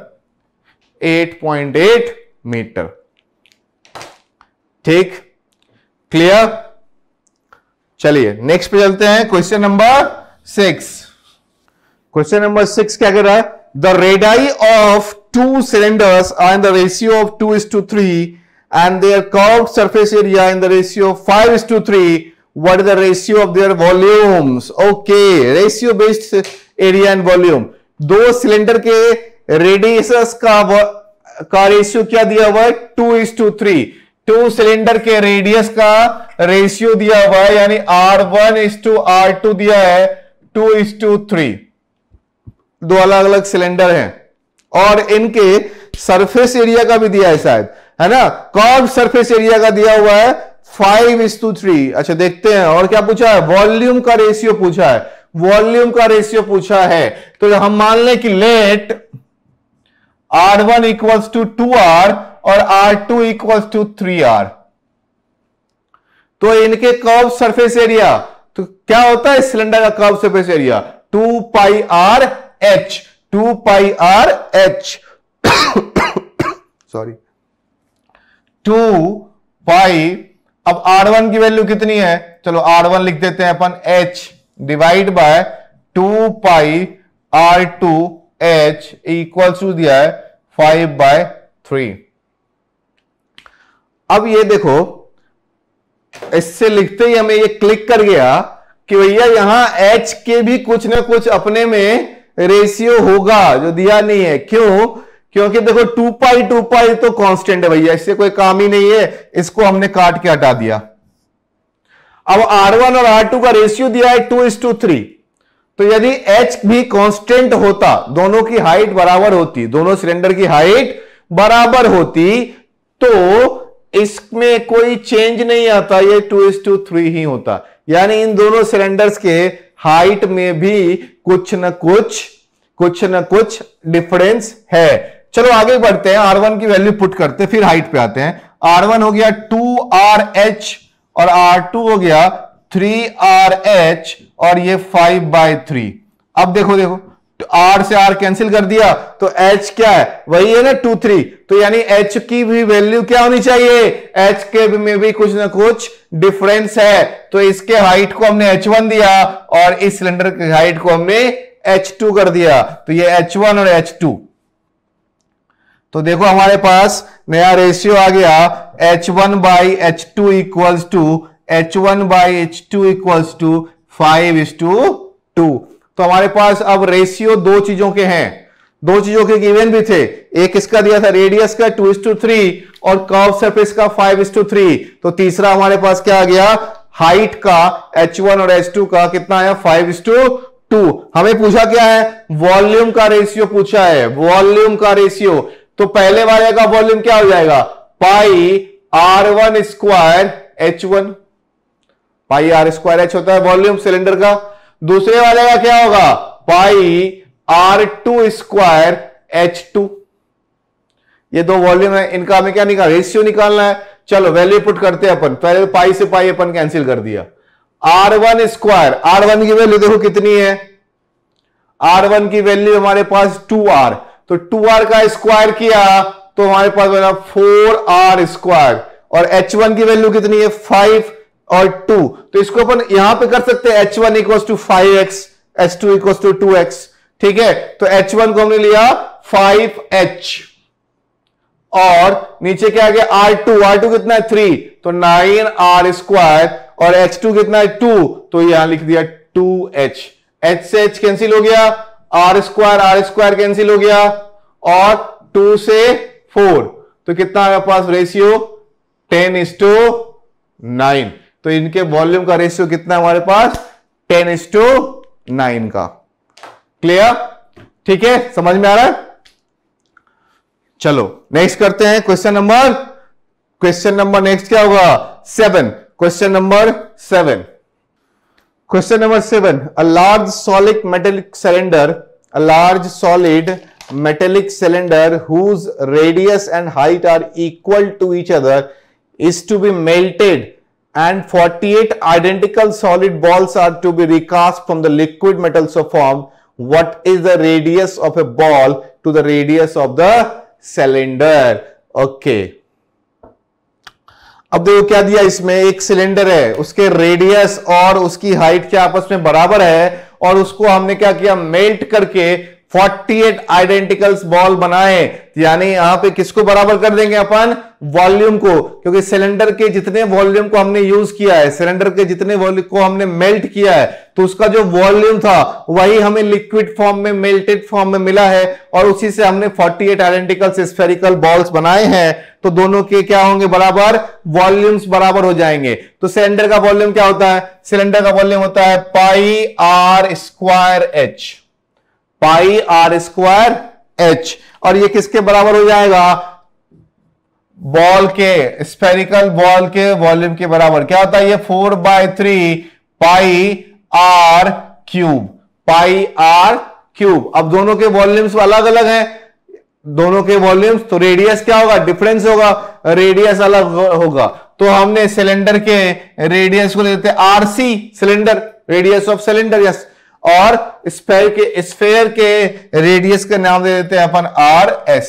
8.8 मीटर। ठीक, क्लियर? चलिए नेक्स्ट पे चलते हैं। Question number 6। क्वेश्चन नंबर 6 क्या कह रहा है? The radii of two cylinders are in the ratio of 2:3 and their curved surface area in the ratio of 5:3. What is the ratio of their volumes? Okay, ratio based area and volume. दो सिलेंडर के रेडियस का रेशियो क्या दिया हुआ है? 2:3। टू सिलेंडर के रेडियस का रेशियो दिया हुआ है, यानी R1:R2 दिया है 2:3। दो अलग अलग सिलेंडर हैं और इनके सरफेस एरिया का भी दिया है शायद, है ना? कर्व सरफेस एरिया का दिया हुआ है 5:3। अच्छा देखते हैं और क्या पूछा है? वॉल्यूम का रेशियो पूछा है। वॉल्यूम का रेशियो पूछा है, तो हम मान लें कि लेट R1 = 2R और R2 = 3R। तो इनके कर्व सरफेस एरिया, तो क्या होता है सिलेंडर का curve surface area? 2πRh। 2πRh sorry 2π। अब R1 की वैल्यू कितनी है? चलो R1 लिख देते हैं अपन, h divide by 2πR2h equal to दिया है 5/3। अब ये देखो, इससे लिखते ही हमें ये क्लिक कर गया कि भैया यहां h के भी कुछ ना कुछ अपने में रेशियो होगा जो दिया नहीं है। क्यों? क्योंकि देखो 2π तो कांस्टेंट है भैया, इससे कोई काम ही नहीं है, इसको हमने काट के हटा दिया। अब R1 और R2 का रेशियो दिया है 2:3। तो यदि h भी कांस्टेंट होता, दोनों की हाइट बराबर होती, दोनों सिलेंडर की हाइट बराबर होती, तो इसमें कोई चेंज नहीं आता, ये 2:3 ही होता। यानी इन दोनों सिलेंडर्स के हाइट में भी कुछ न कुछ डिफरेंस है। चलो आगे बढ़ते हैं, R1 की वैल्यू पुट करते हैं, फिर हाइट पे आते हैं। R1 हो गया 2RH और R2 हो गया 3RH और ये 5/3। अब देखो तो R से R कैंसिल कर दिया, तो H क्या है? वही है ना 2-3। तो यानी H की भी वैल्यू क्या होनी चाहिए? H के में भी कुछ ना कुछ डिफरेंस है। तो इसके हाइट को हमने H1 दिया और इस सिलेंडर की हाइट को हमने H2 कर दिया, तो ये H1 और H2। तो देखो हमारे पास नया रेशियो आ गया H1/H2 equals to H1/H2 equals to 5:2। तो हमारे पास अब रेशियो दो चीजों के हैं, दो चीजों के गिवन भी थे, एक इसका दिया था रेडियस का 2:3 और कर्व सरफेस का 5:3। तो तीसरा हमारे पास क्या आ गया, हाइट का H1 और H2 का कितना आया 5:2। हमें पूछा क्या है, वॉल्यूम का रेशियो पूछा है, वॉल्यूम का रेशियो। तो पहले वाले का वॉल्यूम क्या हो जाएगा, pi R1 square H1, pi R square H होता है वॉल्यूम सिलेंडर का। दूसरे वाले का क्या होगा, पाई R2 स्क्वायर H2। ये दो वॉल्यूम है, इनका हमें क्या निकालना, रेशियो निकालना है। चलो वैल्यू पुट करते हैं अपन, पहले पाई से पाई अपन कैंसिल कर दिया। R1 स्क्वायर, R1 की वैल्यू देखो कितनी है, R1 की वैल्यू हमारे पास 2R, तो 2R का स्क्वायर किया तो हमारे पास बना 4R स्क्वायर, और H1 की वैल्यू कितनी है 5 और 2, तो इसको अपन यहां पे कर सकते हैं H1 equals to 5x, H2 equals to 2x। ठीक है, तो H1 को हमने लिया 5H और नीचे क्या आ गया R2, R2 कितना है 3, तो 9R स्क्वायर, और H2 कितना है 2, तो यहां लिख दिया 2H। H से H कैंसिल हो गया, R स्क्वायर कैंसिल हो गया, और 2 से 4, तो कितना हमारे पास रेशियो 10:9। तो इनके वॉल्यूम का रेशियो कितना है हमारे पास 10:9 का। क्लियर, ठीक है, समझ में आ रहा है। चलो नेक्स्ट करते हैं क्वेश्चन नंबर नेक्स्ट क्या होगा 7, question number 7। Question number 7, a large solid metallic cylinder whose radius and height are equal to each other is to be melted and 48 identical solid balls are to be recast from the liquid metal so formed. What is the radius of a ball to the radius of the cylinder? Okay. अब देखो क्या दिया इसमें, एक सिलेंडर है, उसके रेडियस और उसकी हाइट क्या आपस में बराबर है, और उसको हमने क्या किया, मेल्ट करके 48 आइडेंटिकल्स बॉल बनाए। यानी यहां पे किसको बराबर कर देंगे अपन, वॉल्यूम को, क्योंकि सिलेंडर के जितने वॉल्यूम को हमने यूज किया है, सिलेंडर के जितने वॉल्यूम को हमने मेल्ट किया है, तो उसका जो वॉल्यूम था वही हमें लिक्विड फॉर्म में, मेल्टेड फॉर्म में मिला है, और उसी से हमने 48 आइडेंटिकल स्फेरिकल बॉल्स बनाए हैं। तो दोनों के क्या होंगे बराबर, वॉल्यूम्स बराबर हो जाएंगे। तो सिलेंडर का वॉल्यूम क्या होता है, सिलेंडर का वॉल्यूम होता है pi R square H, pi R square H, और ये किसके बराबर हो जाएगा, बॉल के, स्फेरिकल बॉल के वॉल्यूम के बराबर। क्या होता है ये 4/3 pi R cube, pi R cube. अब दोनों के वॉल्यूम्स अलग अलग हैं, दोनों के वॉल्यूम्स, तो रेडियस क्या होगा, डिफरेंस होगा, रेडियस अलग होगा। तो हमने सिलेंडर के रेडियस को लेते हैं RC, cylinder radius of cylinder, yes, और स्फेयर के रेडियस का नाम दे देते हैं अपन RS।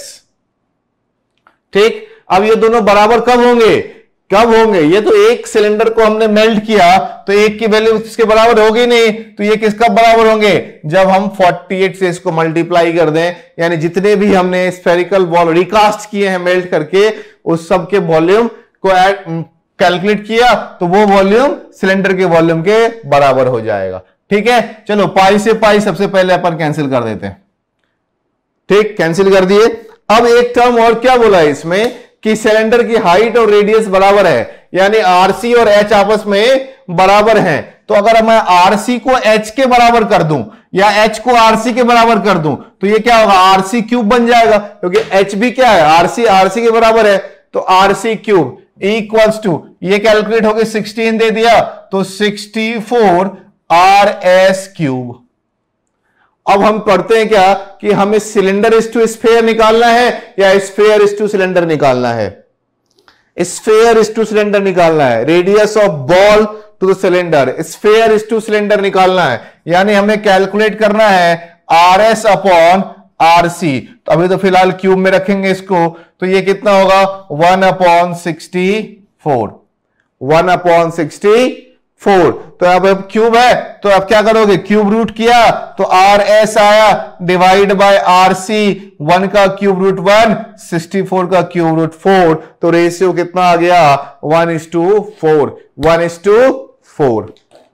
ठीक, अब ये दोनों बराबर कब होंगे, ये तो एक सिलेंडर को हमने मेल्ट किया तो एक की वैल्यू इसके बराबर होगी नहीं, तो ये किसका बराबर होंगे, जब हम 48 से इसको मल्टीप्लाई कर दें, यानी जितने भी हमने स्फेरिकल बॉल रिकास्ट किए हैं मेल्ट करके, उस सब के वॉल्यूम को कैलकुलेट किया तो वो वॉल्यूम सिलेंडर के वॉल्यूम के बराबर हो जाएगा। ठीक है, चलो पाई से पाई सबसे पहले अपन कैंसिल कर देते हैं। ठीक, कैंसिल कर दिए। अब एक टर्म और क्या बोला है इसमें कि सिलेंडर की हाइट और रेडियस बराबर है, यानी RC और H आपस में बराबर हैं। तो अगर मैं RC को H के बराबर कर दूं या H को RC के बराबर कर दूं तो ये क्या होगा, RC क्यूब बन जाएगा, क्योंकि H भी क्या है, RC के बराबर है, तो RC क्यूब इक्वल्स टू, ये कैलकुलेट होकर 16 दे दिया, तो 64 RS क्यूब। अब हम पढ़ते हैं क्या कि हमें सिलेंडर इज टू स्फेयर निकालना है या स्फेयर इज टू सिलेंडर निकालना है, स्फेयर इज टू सिलेंडर निकालना है। Radius of ball to the cylinder, sphere is to cylinder निकालना है, यानी हमें कैलकुलेट करना है RS अपॉन RC। तो अभी तो फिलहाल क्यूब में रखेंगे इसको, तो ये कितना होगा 1/64, 1/64। 4। तो अब क्यूब है तो अब क्या करोगे, क्यूब रूट किया तो आर एस आया डिवाइड बाय आर सी, 1 का क्यूब रूट 1, 64 का क्यूब रूट 4, तो रेशियो कितना आ गया 1:4, 1:4।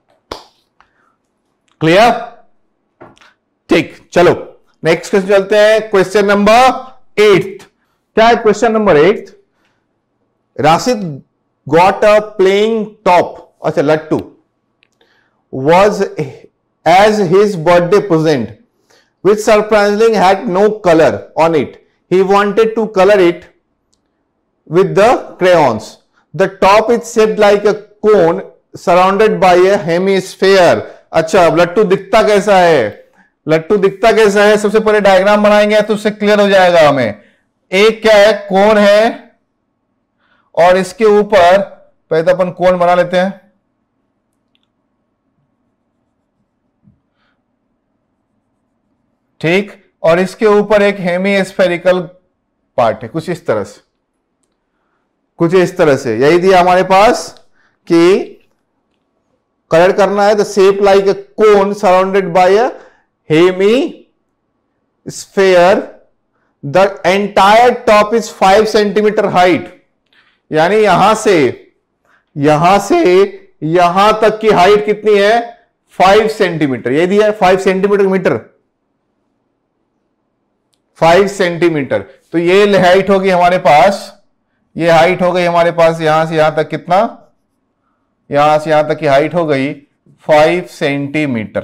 क्लियर? ठीक, चलो नेक्स्ट क्वेश्चन चलते हैं, क्वेश्चन नंबर 8। क्या है question number 8? Rashid got a playing top, अच्छा लट्टू, was as his birthday present, which surprisingly had no color on it. He wanted to color it with the crayons. The top is shaped like a cone surrounded by a hemisphere. अच्छा, अब लट्टू दिखता कैसा है? लट्टू दिखता कैसा है? सबसे पहले डायग्राम बनाएंगे तो उससे क्लियर हो जाएगा हमें। एक क्या है, कोन है, और इसके ऊपर पहले तो अपन कोन बना लेते हैं। ठीक, और इसके ऊपर एक हेमीस्फेरिकल पार्ट है, कुछ इस तरह से, कुछ इस तरह से। यही दिया हमारे पास कि कलर करना है, the shape like a cone surrounded by a hemisphere, the entire top is 5 centimetre height, यानी यहां से यहां तक की हाइट कितनी है 5 सेंटीमीटर। यही दिया है 5 सेंटीमीटर मीटर, 5 सेंटीमीटर। तो ये हाइट होगी हमारे पास, ये हाइट हो गई हमारे पास यहां से यहां तक कितना, यहां से यहां तक की हाइट हो गई 5 सेंटीमीटर।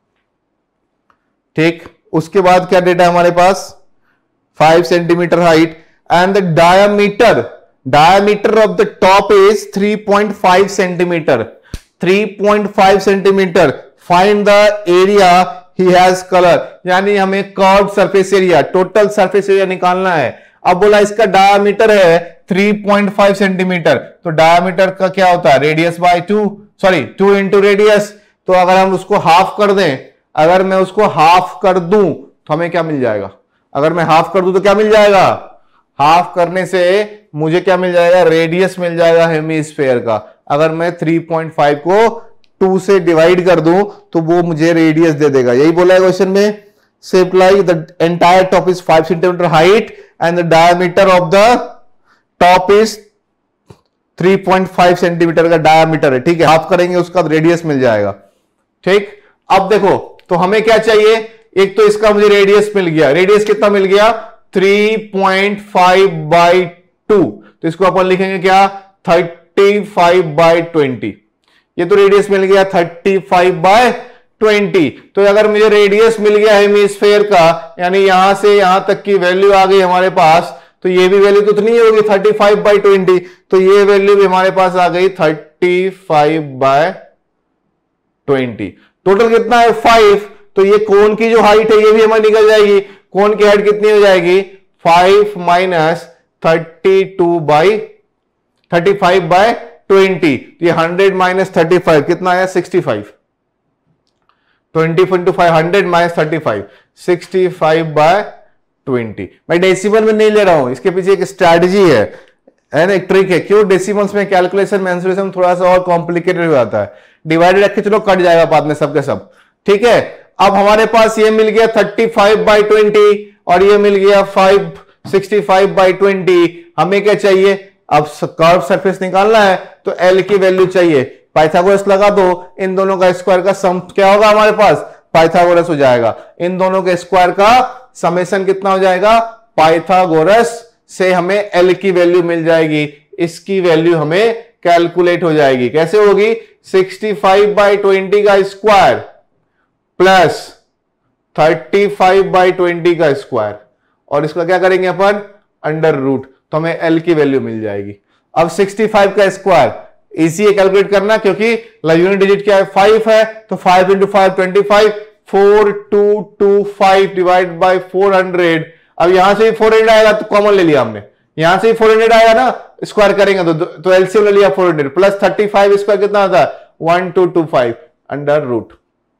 ठीक, उसके बाद क्या डेटा है हमारे पास, 5 centimetre height, and the diameter of the top is 3.5 centimetre, 3.5 centimetre. Find the area he has colour, यानी हमें curve surface area, total surface area निकालना है। अब बोला इसका डायमीटर है 3.5 सेंटीमीटर, तो डायमीटर का क्या होता है radius by 2, sorry 2 into radius. तो अगर हम उसको हाफ कर दें, अगर मैं उसको हाफ कर दूं तो हमें क्या मिल जाएगा, अगर मैं हाफ कर दूं तो क्या मिल जाएगा, हाफ करने से मुझे क्या मिल जाएगा, रेडियस मिल जाएगा हेमीस्फेयर का। अगर मैं 3.5 को 2 से डिवाइड कर दूं तो वो मुझे रेडियस दे देगा। यही बोला है क्वेश्चन में, shape like the entire top is 5 centimetre height and the diameter of the top is 3.5 centimetre का डायमीटर है। ठीक है, हाफ करेंगे उसका रेडियस मिल जाएगा। ठीक, अब देखो तो हमें क्या चाहिए, एक तो इसका मुझे रेडियस मिल गया, रेडियस कितना मिल गया 3.5/2, तो इसको अपन लिखेंगे क्या 35/20। ये तो रेडियस मिल गया 35/20। तो अगर मुझे रेडियस मिल गया हेमीस्फेयर का, यानी यहां से यहां तक की वैल्यू आ गई हमारे पास, तो ये भी वैल्यू तो उतनी होगी 35/20, तो ये वैल्यू भी हमारे पास आ गई 35/20। टोटल कितना है 5, तो ये कोन की जो हाइट है ये भी हमारी निकल जाएगी। कोन की हाइट कितनी हो जाएगी 5 माइनस 35/20, तो ये 100 माइनस 35 कितना आया 65। 20 into 5 100 माइनस 35 65/20। मैं डेसिमल में नहीं ले रहा हूं, इसके पीछे एक स्ट्रैटेजी है ना, एक ट्रिक है। क्यों डेसिमल्स में कैलकुलेशन मेंसुरेशन थोड़ा सा और कॉम्प्लिकेटेड हो जाता है, डिवाइडेड रख के चलो कट जाएगा बाद में सबके सब। ठीक है, अब हमारे पास ये मिल गया 35/20 और ये मिल गया 65/20। हमें क्या चाहिए, अब कर्व सरफेस निकालना है तो एल की वैल्यू चाहिए, पाइथागोरस लगा दो, इन दोनों का स्क्वायर का सम क्या होगा हमारे पास पाइथागोरस हो जाएगा। इन दोनों के स्क्वायर का समेशन कितना हो जाएगा, पाइथागोरस से हमें एल की वैल्यू मिल जाएगी। इसकी वैल्यू हमें कैलकुलेट हो जाएगी, कैसे होगी 65/20 का स्क्वायर प्लस 35/20 का स्क्वायर, और इसका क्या करेंगे अपन अंडर रूट, तो हमें एल की वैल्यू मिल जाएगी। अब 65 का स्क्वायर इजी है कैलकुलेट करना, क्योंकि यूनिट डिजिट क्या है 5 है, तो 5 into 5 25, 4225 डिवाइड बाय 400। अब यहां से 400 आएगा तो कॉमन ले लिया हमने, यहां से 400 आएगा ना, स्क्वायर करेंगे तो एलसीएम ले लिया 400 प्लस 35 स्क्वायर कितना आता है 1225 अंडर रूट।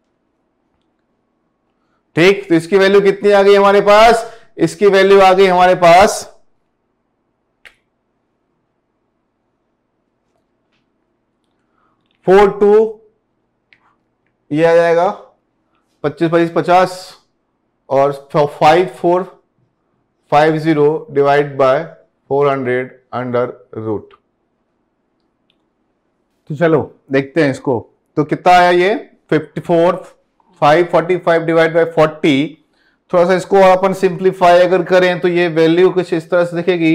ठीक, तो इसकी वैल्यू कितनी आ गई हमारे पास, इसकी वैल्यू आ गई हमारे पास 1225 4 2 ये आ जाएगा 25 25 50 और 5 4 50 डिवाइड बाय 400 अंडर रूट। तो चलो देखते हैं इसको। तो कितना आया ये 54 545 डिवाइड बाय 40। थोड़ा सा इसको अपन सिंप्लीफाई अगर करें तो ये वैल्यू कुछ इस तरह से दिखेगी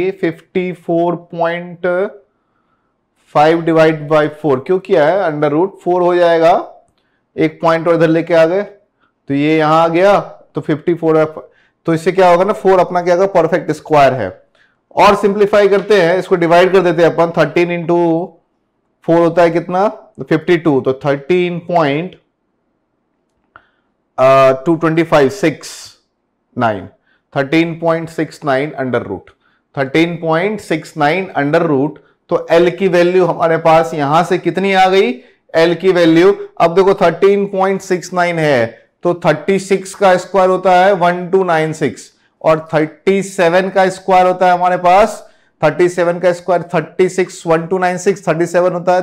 54.5 डिवाइड बाय 4। क्यों किया है? अंडर रूट 4 हो जाएगा, एक पॉइंट और इधर लेके आ गए तो ये यहां आ गया तो 54 तो इससे क्या होगा ना 4 अपना क्या होगा परफेक्ट स्क्वायर है। और सिंप्लीफाई करते हैं इसको, डिवाइड कर देते हैं अपन 13 इंटू 4 होता है कितना 52 तो 13.69 अंडर रूट 13.69 अंडर रूट। तो एल की वैल्यू हमारे पास यहां से कितनी आ गई? एल की वैल्यू अब देखो 13.69 है तो 36 का स्क्वायर होता है 1296 और 37 का स्क्वायर होता है हमारे पास 37 का स्क्वायर 36 1296 37 होता है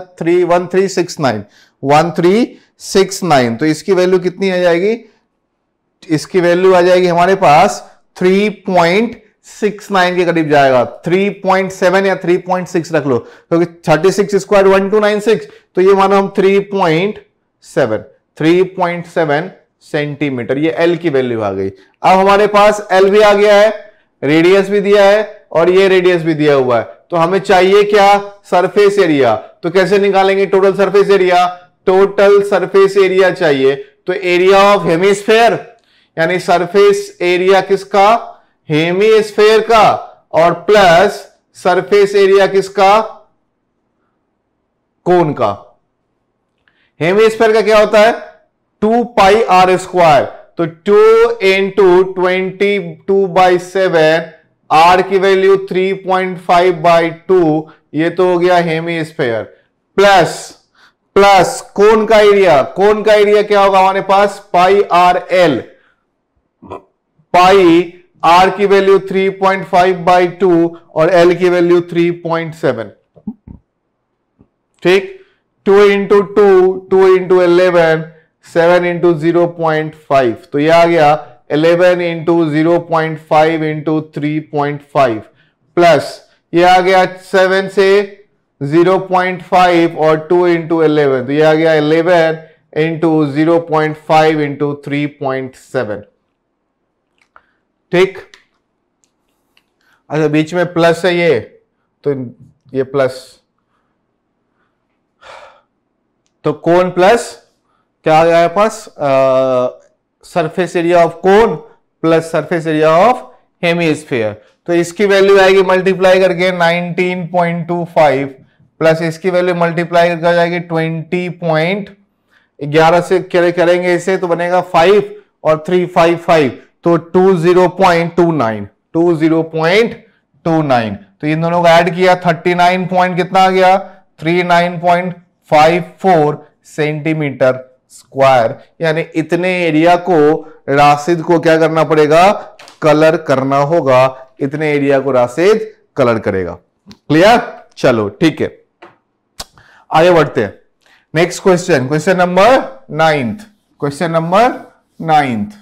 1369 तो इसकी वैल्यू कितनी आ जाएगी? इसकी वैल्यू आ जाएगी हमारे पास 3.69 के करीब जाएगा। 3.7 या 3.6 रख लो क्योंकि 36 स्क्वायर 1296 तो ये मानो हम 3.7 सेंटीमीटर ये एल की वैल्यू आ गई। अब हमारे पास एल भी आ गया है, रेडियस भी दिया है और ये रेडियस भी दिया हुआ है। तो हमें चाहिए क्या? Surface area. तो कैसे निकालेंगे total surface area? Total surface area चाहिए तो एरिया ऑफ हेमिस्फेयर यानी सरफेस एरिया किसका? हेमिस्फेयर का और प्लस सरफेस एरिया किसका? कोन का। हेमिस्फेयर का क्या होता है? 2 पाई आर स्क्वायर तो 2 इंटू 22/7 आर की वैल्यू 3.5/2 ये तो हो गया हेमिस्फेयर प्लस कोन का एरिया। कोन का एरिया क्या होगा हमारे पास? Pi R L. Pi R की वैल्यू 3.5/2 और एल की वैल्यू 3.7। ठीक 2 इंटू 2 इंटू 11 7 इंटू 0.5 तो ये आ गया 11 इंटू 0.5 इंटू 3.5 प्लस ये आ गया 7 से 0.5 और 2 इंटू 11 तो ये आ गया 11 इंटू 0.5 इंटू 3.7। ठीक। अच्छा बीच में प्लस है ये तो ये प्लस तो कोन प्लस क्या आ गया पास surface area of cone plus surface area of hemisphere. तो इसकी वैल्यू आएगी मल्टीप्लाई करके 19.25 प्लस इसकी वैल्यू मल्टीप्लाई करके आ जाएगी 20.11 से करेंगे इसे तो बनेगा 5 और 355 तो 20.29 तो इन दोनों को ऐड किया 39 पॉइंट कितना आ गया 39.54 सेंटीमीटर स्क्वायर। यानी इतने एरिया को राशिद को क्या करना पड़ेगा? कलर करना होगा। इतने एरिया को राशिद कलर करेगा। क्लियर? चलो ठीक है आगे बढ़ते हैं। Next question, question number 9th।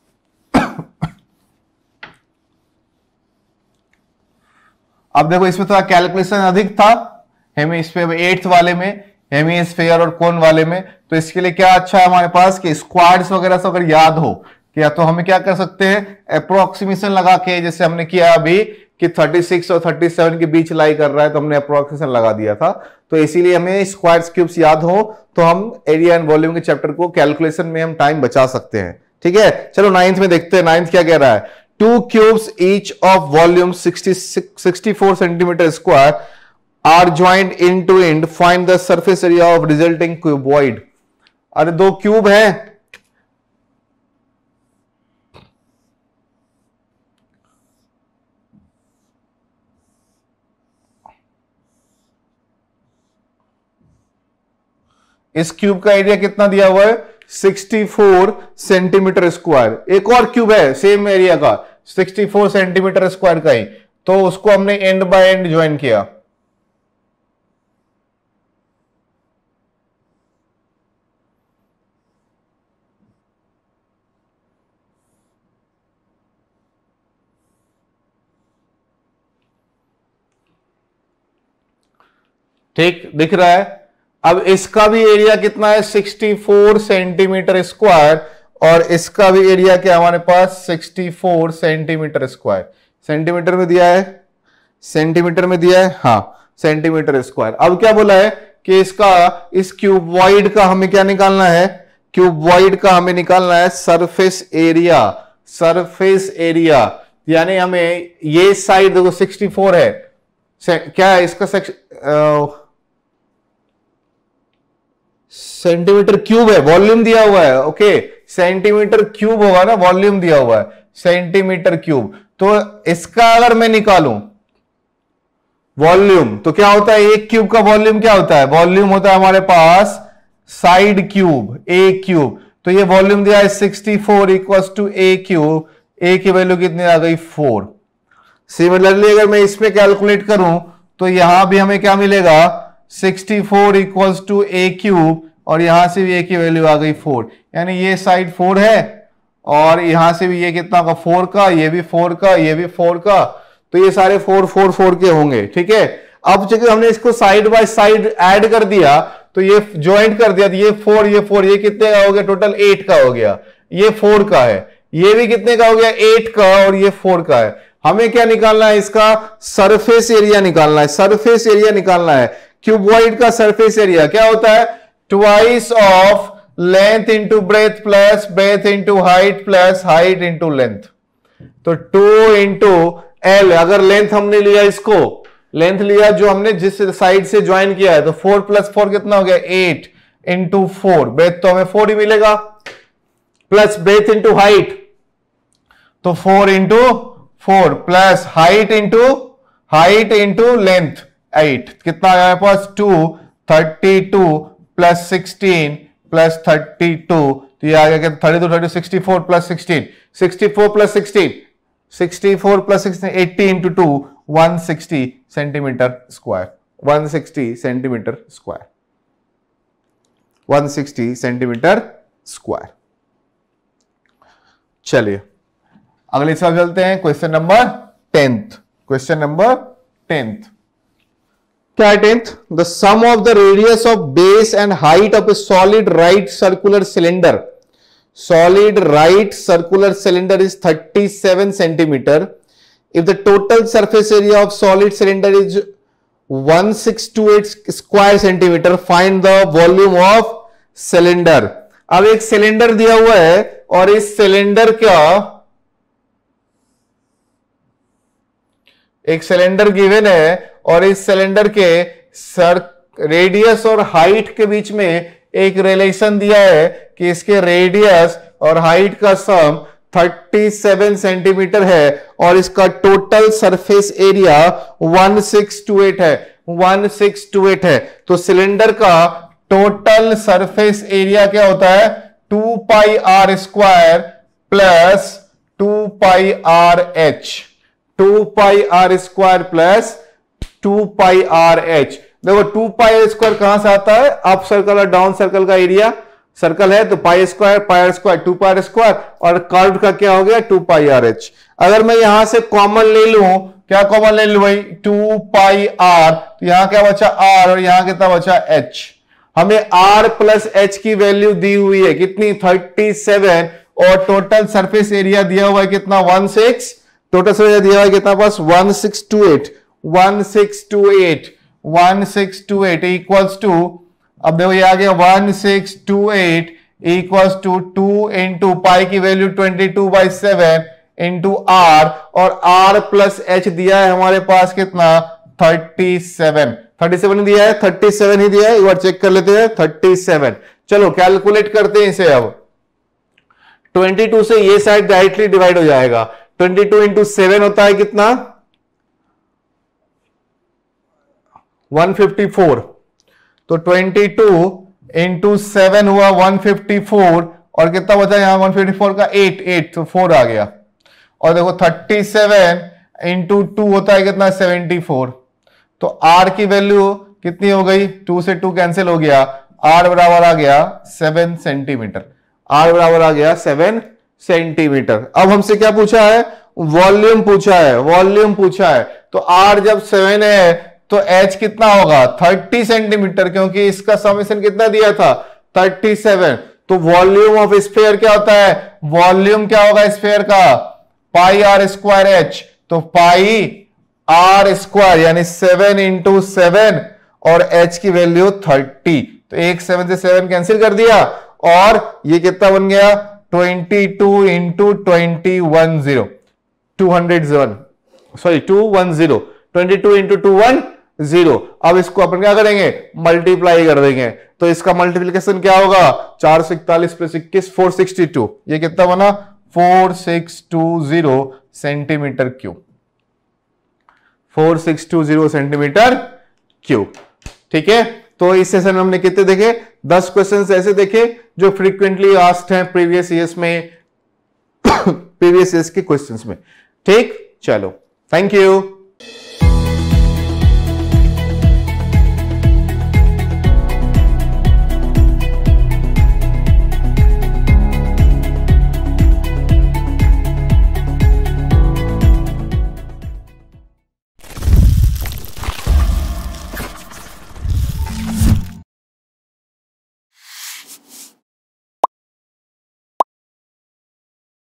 अब देखो इसमें थोड़ा कैलकुलेशन अधिक था हेमिस्फीयर 8th वाले में, हेमिस्फीयर और कोन वाले में। तो इसके लिए क्या अच्छा है हमारे पास कि स्क्वाड्स वगैरह से अगर याद हो क्या तो हमें क्या कर सकते हैं अप्रोक्सीमेशन लगा के, जैसे हमने किया अभी कि 36 और 37 के बीच लाई कर रहा है तो हमने अप्रोक्सीमेशन लगा दिया था। तो इसीलिए हमें स्क्वाड्स क्यूब्स याद हो तो हम एरिया एंड वॉल्यूम के चैप्टर को कैलकुलेशन में हम टाइम बचा सकते हैं। ठीक है चलो 9th में देखते हैं। 9th क्या कह रहा है? 2 cubes each of volume 64 centimeter square are joined end to end. Find the surface area of resulting cuboid. अरे 2 क्यूब है इस क्यूब का एरिया कितना दिया हुआ है 64 सेंटीमीटर स्क्वायर। एक और क्यूब है सेम एरिया का 64 सेंटीमीटर स्क्वायर का ही, तो उसको हमने एंड बाय एंड ज्वाइन किया। ठीक दिख रहा है। अब इसका भी एरिया कितना है 64 सेंटीमीटर स्क्वायर, और इसका भी एरिया क्या हमारे पास 64 सेंटीमीटर स्क्वायर। सेंटीमीटर में दिया है, सेंटीमीटर में दिया है, हाँ सेंटीमीटर स्क्वायर। अब क्या बोला है कि इसका, इस क्यूबॉइड का हमें क्या निकालना है, क्यूबॉइड का हमें निकालना है सरफेस एरिया। सरफेस एरिया यानी हमें ये साइड देखो 64 है, क्या है इसका सेंटीमीटर क्यूब है, वॉल्यूम दिया हुआ है, ओके सेंटीमीटर क्यूब होगा ना, वॉल्यूम दिया हुआ है सेंटीमीटर क्यूब। तो इसका अगर मैं निकालूं वॉल्यूम तो क्या होता है, एक क्यूब का वॉल्यूम क्या होता है, वॉल्यूम होता है हमारे पास साइड क्यूब, ए क्यूब। तो ये वॉल्यूम दिया है 64 equals to a cube, a की वैल्यू कितनी आ गई 4। सिमिलरली अगर मैं इसमें कैलकुलेट करूं तो यहां भी हमें क्या मिलेगा 64 इक्वल्स टू ए क्यूब, और यहां से भी ए की वैल्यू आ गई 4, यानी ये साइड 4 है, और यहां से भी ये कितना का 4 का, ये भी 4 का, ये भी 4 का, तो ये सारे 4 4 4 के होंगे, ठीक है। अब चूंकि हमने इसको साइड बाय साइड ऐड कर दिया तो ये ज्वाइंट कर दिया, तो ये 4 ये 4, ये कितने का हो गया, टोटल 8 का हो गया, ये 4 का है, ये भी कितने का हो गया 8 का, और ये 4 का है। हमें क्या निकालना है, इसका सरफेस एरिया निकालना है, सरफेस एरिया निकालना है। क्यूबॉइड का सरफेस एरिया क्या होता है, twice of length into breadth plus breadth into height plus height into length. तो 2 इंटू एल, अगर लेंथ हमने लिया, इसको लेंथ लिया जो हमने जिस साइड से ज्वाइन किया है, तो 4 प्लस 4 कितना हो गया 8 इंटू 4, ब्रेथ तो हमें 4 ही मिलेगा, प्लस ब्रेथ इंटू हाइट तो 4 into 4, plus height into length 8, कितना आया हमारे पास 2, 32 प्लस 16 प्लस 32, तो ये आ गया 32 30 64 plus 16, 64 plus 16 64 plus 16 80 into 2 160 centimetre square, 160 centimetre square, 160 centimetre square. चलिए अगले सवाल चलते हैं, question number 10th। Question number 10th क्या है 10th? The sum of the radius of base and height of a solid right circular cylinder, solid right circular cylinder is 37 centimeter. If the total surface area of solid cylinder is 1628 square centimeter, find the volume of cylinder. अब एक सिलेंडर दिया हुआ है और इस सिलेंडर का एक सिलेंडर गिवन है और इस सिलेंडर के रेडियस और हाइट के बीच में एक रिलेशन दिया है कि इसके रेडियस और हाइट का सम 37 सेंटीमीटर है और इसका टोटल सरफेस एरिया 1628 है, 1628 है। तो सिलेंडर का टोटल सरफेस एरिया क्या होता है 2 pi are square plus 2 pi are H, 2 pi are square plus 2 pi are H. देखो 2 पाई स्क्वायर कहां से आता है, अप सर्कल और डाउन सर्कल का एरिया, सर्कल है तो पाई स्क्वायर 2 पाई स्क्वायर, और कर्व का क्या हो गया 2 पाई आर एच। अगर मैं यहां से कॉमन ले लूं, क्या कॉमन ले लूं भाई 2 पाई आर, तो यहां क्या बचा आर और यहां कितना बचा एच। हमें आर प्लस एच की वैल्यू दी हुई है कितनी 37, और टोटल सरफेस एरिया दिया हुआ है कितना 16, टोटल सरफेस एरिया दिया हुआ है कितना पास 1628, 1628 इक्वल्स टू, अब देखो ये आ गया 1628 इक्वल्स टू 2 इंटू पाई की वैल्यू 22/7 इंटू आर, और आर प्लस एच दिया है हमारे पास कितना 37 ही दिया है, 37 ही दिया है, एक बार चेक कर लेते हैं 37। चलो कैलकुलेट करते हैं इसे। अब 22 से ये साइड डायरेक्टली डिवाइड हो जाएगा, 22 इंटू 7 होता है कितना 154, तो 22 इंटू 7 हुआ 154, और कितना बचा यहां 154 का 8 तो 4 आ गया। और देखो 37 इंटू 2 होता है कितना 74, तो आर की वैल्यू कितनी हो गई 2 से 2 कैंसिल हो गया, आर बराबर आ गया 7 सेंटीमीटर, आर बराबर आ गया 7 सेंटीमीटर। अब हमसे क्या पूछा है वॉल्यूम पूछा है, वॉल्यूम पूछा है, तो आर जब 7 है तो h कितना होगा 30 सेंटीमीटर, क्योंकि इसका समेशन कितना दिया था 37। तो वॉल्यूम ऑफ स्फीयर क्या होता है, वॉल्यूम क्या होगा स्फीयर का पाई आर स्क्वायर एच, तो पाई आर स्क्वायर यानी 7 इंटू 7 और h की वैल्यू 30। तो एक 7 से 7 कैंसिल कर दिया और ये कितना बन गया 22 इंटू 210 210 सॉरी 210 22 इंटू 210। अब इसको अपन क्या करेंगे मल्टीप्लाई कर देंगे, तो इसका मल्टीप्लिकेशन क्या होगा 4 से 41 प्लस 21 462, ये कितना बना 4620 सेंटीमीटर क्यूब, 4620 सेंटीमीटर क्यूब। ठीक है, तो इस सेशन में हमने कितने देखे 10 क्वेश्चंस ऐसे देखे जो फ्रीक्वेंटली आस्क्ड हैं प्रीवियस ईयर्स में प्रीवियस ईयर्स के क्वेश्चंस में। ठीक, चलो थैंक यू।